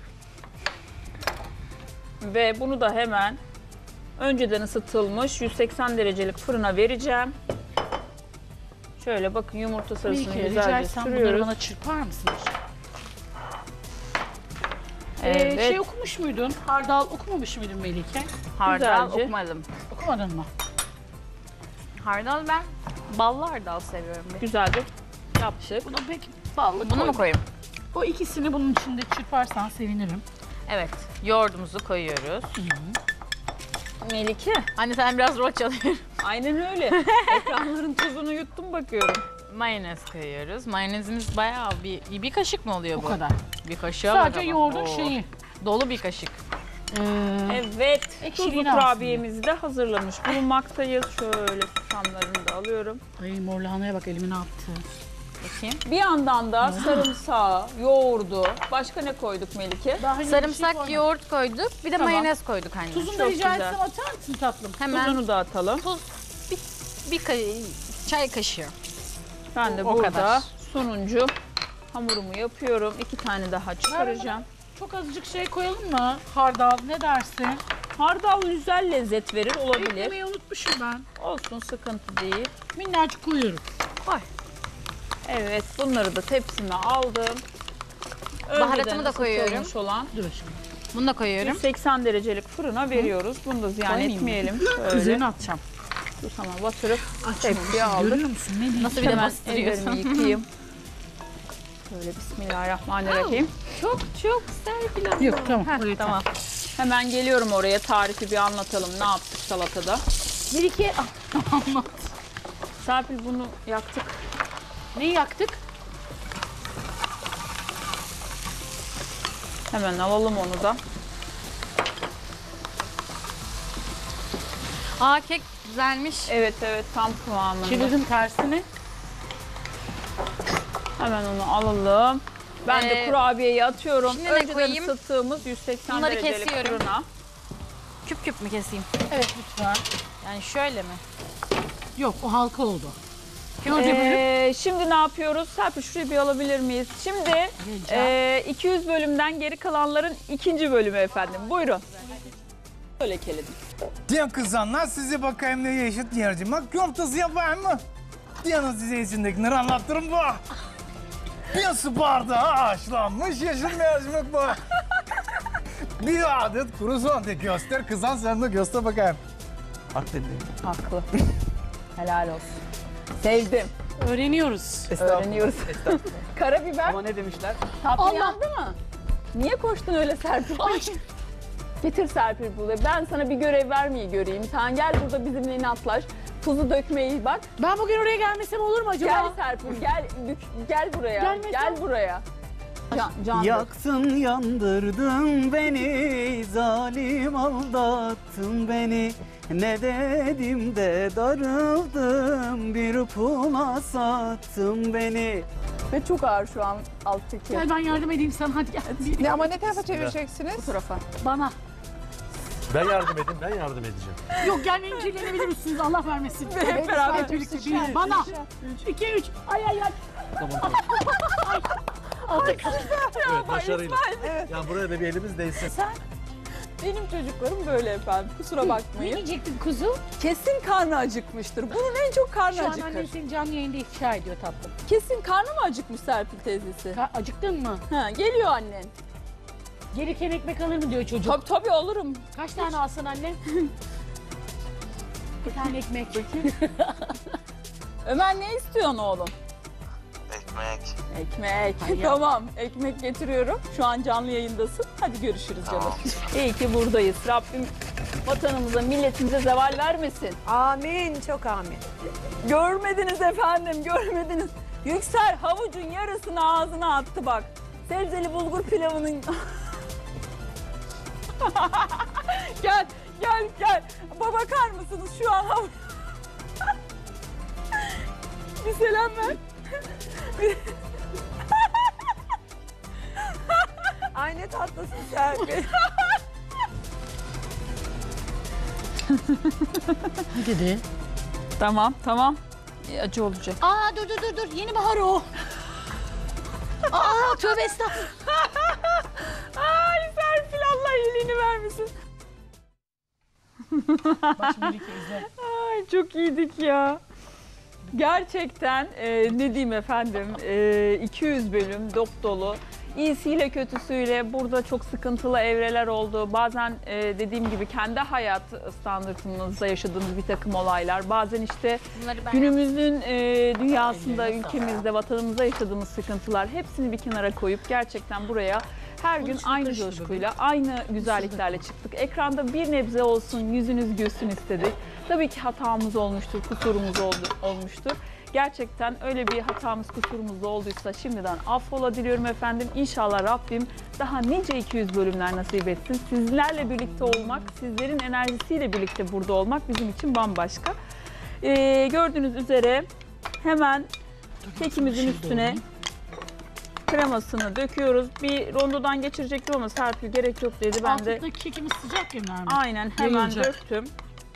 Ve bunu da hemen önceden ısıtılmış 180 derecelik fırına vereceğim. Şöyle bakın yumurta sarısını Melike rica güzelce etsem bunları sürüyoruz. bana çırpar mısın? Evet. Okumuş muydun? Hardal okumamış mıydın Melike? Hardal Güzelce. okumadım. Okumadın mı? Hardal ben ballı hardal seviyorum. Güzelce yaptık. Buna peki ballı Bunu mu koyayım? O ikisini bunun içinde çırparsan sevinirim. Evet. Yoğurdumuzu koyuyoruz. Melike. Anne sen biraz rol çalıyorsun. Aynen öyle. Ekranların tuzunu yuttum bakıyorum. Mayonez koyuyoruz. Mayonezimiz bayağı bir kaşık mı oluyor bu? O kadar. Bir kaşığa bak Sadece ama. yoğurdun Oo. şeyi. Dolu bir kaşık. Evet. Tuzlu Ekşiliğini kurabiyemiz de hazırlamış bulunmaktayız. Şöyle susamlarını da alıyorum. Ay mor lahanaya bak elimi ne yaptı. Bakayım. Bir yandan da sarımsağı, yoğurdu, başka ne koyduk Melike? Daha yeni bir Sarımsak, şey koymadım. yoğurt koyduk. Bir de Tamam. mayonez koyduk anne. Tuzunu da Çok rica güzel. etsem atar mısın tatlım? Hemen Tuzunu da atalım. tuz bir çay kaşığı. Ben de O burada kadar. sonuncu hamurumu yapıyorum. 2 tane daha çıkaracağım. Çok azıcık şey koyalım mı? Hardal ne dersin? Hardal güzel lezzet verir, olabilir. Eklemeyi unutmuşum ben. Olsun, sıkıntı değil. Minnacık koyuyorum. Evet, bunları da tepsime aldım. Baharatımı da koyuyorum. ısıtılmış olan Dur aşkım. Bunu da koyuyorum. 180 derecelik fırına veriyoruz. Bunu da ziyan Koymayayım mı? etmeyelim. Şöyle. Üzerine atacağım. Dur, tamam, batırıp tepsiye Görüyor aldık. musun? Ne diyeyim? Nasıl bir de Hemen bastırıyorsun. ellerimi yıkayayım. Böyle bismillahirrahmanirrahim. Çok Serpil Hanım. Yok tamam. Heh, oraya tamam. Hemen geliyorum oraya, tarifi bir anlatalım. Ne yaptık salatada? Bir iki anlat. Serpil, bunu yaktık. Neyi yaktık? Hemen alalım onu da. Aa, kek güzelmiş. Evet, tam kıvamında. Çevirdim tersini. Hemen onu alalım. Ben de kurabiyeyi atıyorum. şimdi ne Önceden koyayım? ısıttığımız 180 Bunları derecelik kesiyorum. fırına. Küp küp mü keseyim? Evet lütfen. Yani şöyle mi? Yok o halka oldu. Önce Şimdi ne yapıyoruz? Serpil, şurayı bir alabilir miyiz? Şimdi 200 bölümden geri kalanların 2. bölümü efendim. Buyurun. Böyle keledim. Diyen kızanlar size bakayım ne eşit yercimek köftesi yapayım mı? Diyanın size içindekileri anlattırım bu. Bir su bardağı haşlanmış yeşil mercimek bu. Bir adet kuru soğan de göster kızan, sen de göster bakayım. Haklı. Helal olsun. Sevdim. öğreniyoruz. Öğreniyoruz. Karabiber. Ama ne demişler? Tatlı yandı mı? Niye koştun öyle Serpil? Getir Serpil buraya. Ben sana bir görev vermeyi göreyim. Sen gel burada bizimle inatlaş. Tuzu dökmeyi bak. Ben bugün oraya gelmesem olur mu acaba? Gel Serpil, gel buraya. Gelmesem? Gel buraya. Can Yaktın yandırdın beni, zalim aldattın beni. Ne dedim de darıldım, bir pula sattın beni. ve çok ağır şu an alttaki. Gel ben yardım edeyim sana hadi gel. Ama ne tarafa çevireceksiniz? Bu tarafa. Bana. Ben yardım edeceğim. Yok gelmeyince ilgilenebilir misiniz? Allah vermesin. Hep beraber. Hep birlikte. Bir, bana. 2, 3. Ay. Tamam. Evet, başarıyla. Ya buraya da bir elimiz değsin. Benim çocuklarım böyle efendim. Kusura Ne bakmayın. diyecektin kuzu? Kesin karnı acıkmıştır. Bunun en çok karnı Şu an acıkır. annen seni canlı yayında ifşa ediyor tatlım. Kesin karnı mı acıkmış Serpil teyzesi? Acıktın mı? Ha, geliyor annen. Gelirken ekmek alır mı diyor çocuk. Tabii olurum. Kaç tane alsın anne? Bir tane ekmek. Ömer, ne istiyorsun oğlum? Ekmek. Ekmek. Tamam, ekmek getiriyorum. Şu an canlı yayındasın. Hadi görüşürüz canım. İyi ki buradayız. Rabbim vatanımıza, milletimize zeval vermesin. Amin, çok amin. Görmediniz efendim, görmediniz. Yüksel havucun yarısını ağzına attı bak. Sebzeli bulgur pilavının... gel. Bakar mısınız şu an havuç? Bir selam ver. Ay ne tatlısın Serpil. Dedi. Tamam. Acı olacak. Aa dur. Yeni bahar o. Aa tövbe estağfurullah. Ay Serpil, Allah iyiliğini vermesin. Bak şimdi izle. Ay çok iyiydik ya. Gerçekten ne diyeyim efendim, 200 bölüm dop dolu. İyisiyle kötüsüyle burada çok sıkıntılı evreler oldu. Bazen dediğim gibi kendi hayat standartınızda yaşadığınız bir takım olaylar. Bazen işte günümüzün dünyasında, ülkemizde, vatanımızda yaşadığımız sıkıntılar. Hepsini bir kenara koyup gerçekten buraya her gün aynı coşkuyla, aynı güzelliklerle çıktık. Ekranda bir nebze olsun yüzünüz gülsün istedik. Tabii ki hatamız olmuştur, kusurumuz olmuştur. Gerçekten öyle bir hatamız, kusurumuz da olduysa şimdiden affola diliyorum efendim. İnşallah Rabbim daha nice 200 bölümler nasip etsin. Sizlerle birlikte olmak, sizlerin enerjisiyle birlikte burada olmak bizim için bambaşka. Gördüğünüz üzere hemen kekimizin üstüne kremasını döküyoruz. Bir rondodan geçirecektim ama Serpil gerek yok dedi. Ben de Altındaki kekimiz sıcak ya Nermin. aynen hemen Yayılacak. döktüm.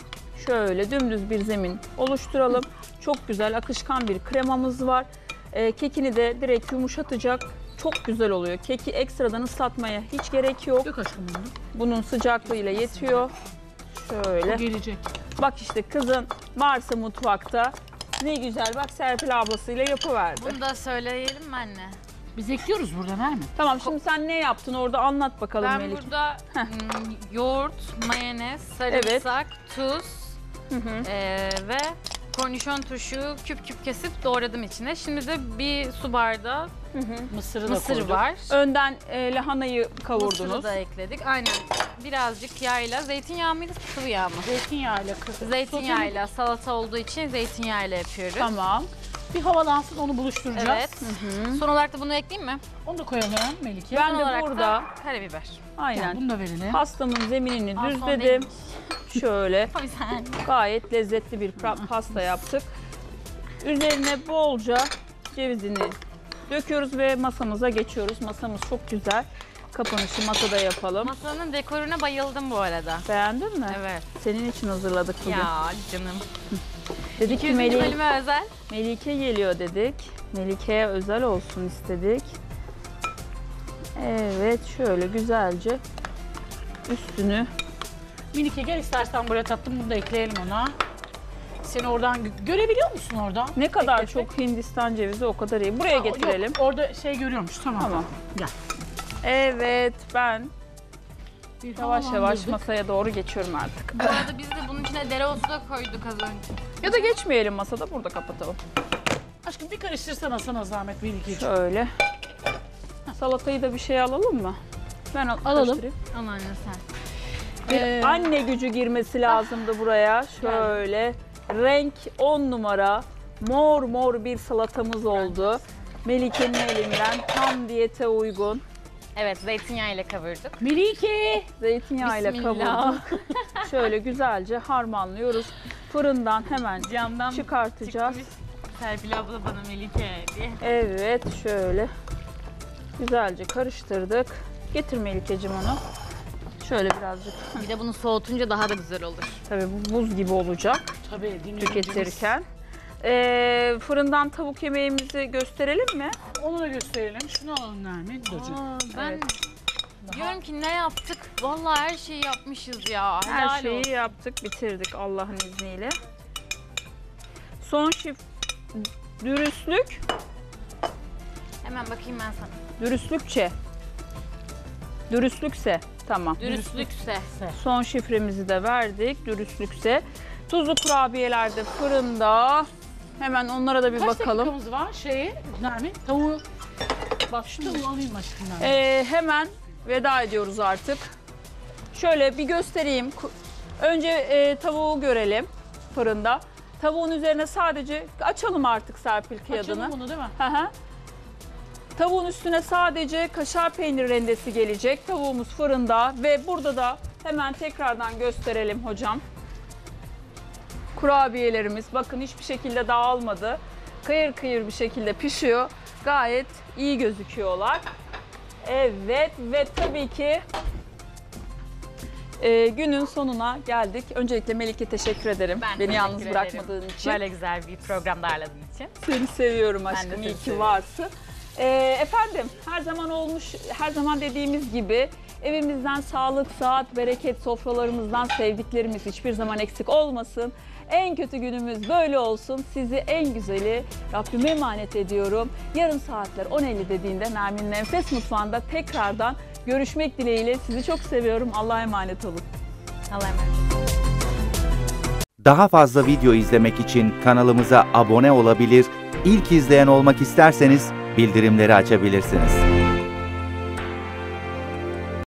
Şöyle dümdüz bir zemin oluşturalım. Çok güzel akışkan bir kremamız var. Kekini de direkt yumuşatacak. Çok güzel oluyor. Keki ekstradan ıslatmaya hiç gerek yok. Yok aşkım bunu. Bunun sıcaklığıyla yetiyor. Şöyle. Gelecek. Bak işte kızın varsa mutfakta ne güzel bak Serpil ablasıyla yapıverdi. Bunu da söyleyelim mi anne? Biz ekliyoruz burada Nermin. Tamam şimdi sen ne yaptın orada anlat bakalım Ben Melike. burada yoğurt, mayonez, sarımsak, tuz ve kornişon turşu küp küp kesip doğradım içine. Şimdi de bir su bardağı Mısırı da mısır koyduk. var. Önden lahanayı Mısırı kavurdunuz. da ekledik. Aynen. Birazcık yağıyla, zeytinyağı mıydı, sıvı yağ mı? Zeytinyağıyla Zeytinyağıyla, salata olduğu için zeytinyağıyla yapıyoruz. Tamam. bir havalansın onu buluşturacağız. Evet. Son olarak da bunu ekleyeyim mi? Onu da koyalım Melike. Ben Son de olarak burada da karabiber. aynen Bunu da verelim. pastamın zeminini Aa, son düzledim. değilmiş. Şöyle O yüzden. gayet lezzetli bir pasta yaptık. Üzerine bolca cevizini döküyoruz ve masamıza geçiyoruz. Masamız çok güzel. Kapanışı masada yapalım. Masanın dekoruna bayıldım bu arada. Beğendin mi? Evet. Senin için hazırladık bugün. Ya canım. Dedik ki 200. bölüme özel. Melike geliyor dedik. Melike'ye özel olsun istedik. Evet şöyle güzelce üstünü. Melike gel istersen buraya tatlım bunu da ekleyelim ona. Seni oradan görebiliyor musun oradan? Ne kadar Tek tek. çok Hindistan cevizi o kadar iyi. Buraya getirelim. Yok, orada şey görüyormuş tamam. Tamam. Gel. Evet ben Bir yavaş yavaş havalandırdık. masaya doğru geçiyorum artık. Bu arada biz de bunun içine dereotu da koyduk az önce. Ya da geçmeyelim masada burada kapatalım. Aşkım bir karıştırsana sana zahmet Melike'ciğim. Şöyle. Salatayı da bir şey alalım mı? Ben Alalım. karıştırayım. Al anne sen. Bir anne gücü girmesi lazımdı buraya. Şöyle renk 10 numara mor mor bir salatamız oldu. Melike'nin elinden tam diyete uygun. Evet, zeytinyağı ile kavurduk. Melike! Zeytinyağıyla Bismillah. kavurduk. Şöyle güzelce harmanlıyoruz. Fırından hemen Camdan çıkartacağız. çıkmış Serpil abla bana Melike diye. Evet şöyle güzelce karıştırdık. Getir Melike'cim onu. Şöyle birazcık. Bir de bunu soğutunca daha da güzel olur. Tabii bu buz gibi olacak Tabii tüketirken. Fırından tavuk yemeğimizi gösterelim mi? Onu da gösterelim. Şunu alalım Nermin. Ben diyorum ki ne yaptık? Vallahi her şeyi yapmışız ya. Her Helal şeyi olsun. yaptık, bitirdik Allah'ın izniyle. Son dürüstlük, Hemen bakayım ben sana. dürüstlükçe. Dürüstlükse, tamam. Dürüstlükse. Son şifremizi de verdik, dürüstlükse. Tuzlu kurabiyeler de fırında. Hemen onlara da bir Kaç bakalım. dakikamız var Nermin? Tavuğu. Bak şu tavuğu alayım aşkım Nermin. Hemen veda ediyoruz artık. Şöyle bir göstereyim. Önce tavuğu görelim fırında. Tavuğun üzerine sadece açalım artık Serpil kağıdını. Açalım bunu değil mi? Hı hı. Tavuğun üstüne sadece kaşar peynir rendesi gelecek. Tavuğumuz fırında ve burada da hemen tekrardan gösterelim hocam. Kurabiyelerimiz bakın hiçbir şekilde dağılmadı. Kıyır kıyır bir şekilde pişiyor. Gayet iyi gözüküyorlar. Evet ve tabii ki günün sonuna geldik. Öncelikle Melike teşekkür ederim. Ben Beni teşekkür yalnız ederim. bırakmadığın için. Böyle güzel bir programda ağırladığın için. Seni seviyorum Ben de aşkım. seni İyi ki seviyorum. varsın. Efendim her zaman dediğimiz gibi evimizden sağlık, sıhhat, bereket, sofralarımızdan sevdiklerimiz hiçbir zaman eksik olmasın. En kötü günümüz böyle olsun. Sizi en güzeli Rabbime emanet ediyorum. Yarın saatler 10.50 dediğinde Nermin'in Enfes Mutfağı'nda tekrardan görüşmek dileğiyle. Sizi çok seviyorum. Allah'a emanet olun. Allah'a emanet. Daha fazla video izlemek için kanalımıza abone olabilir, ilk izleyen olmak isterseniz bildirimleri açabilirsiniz.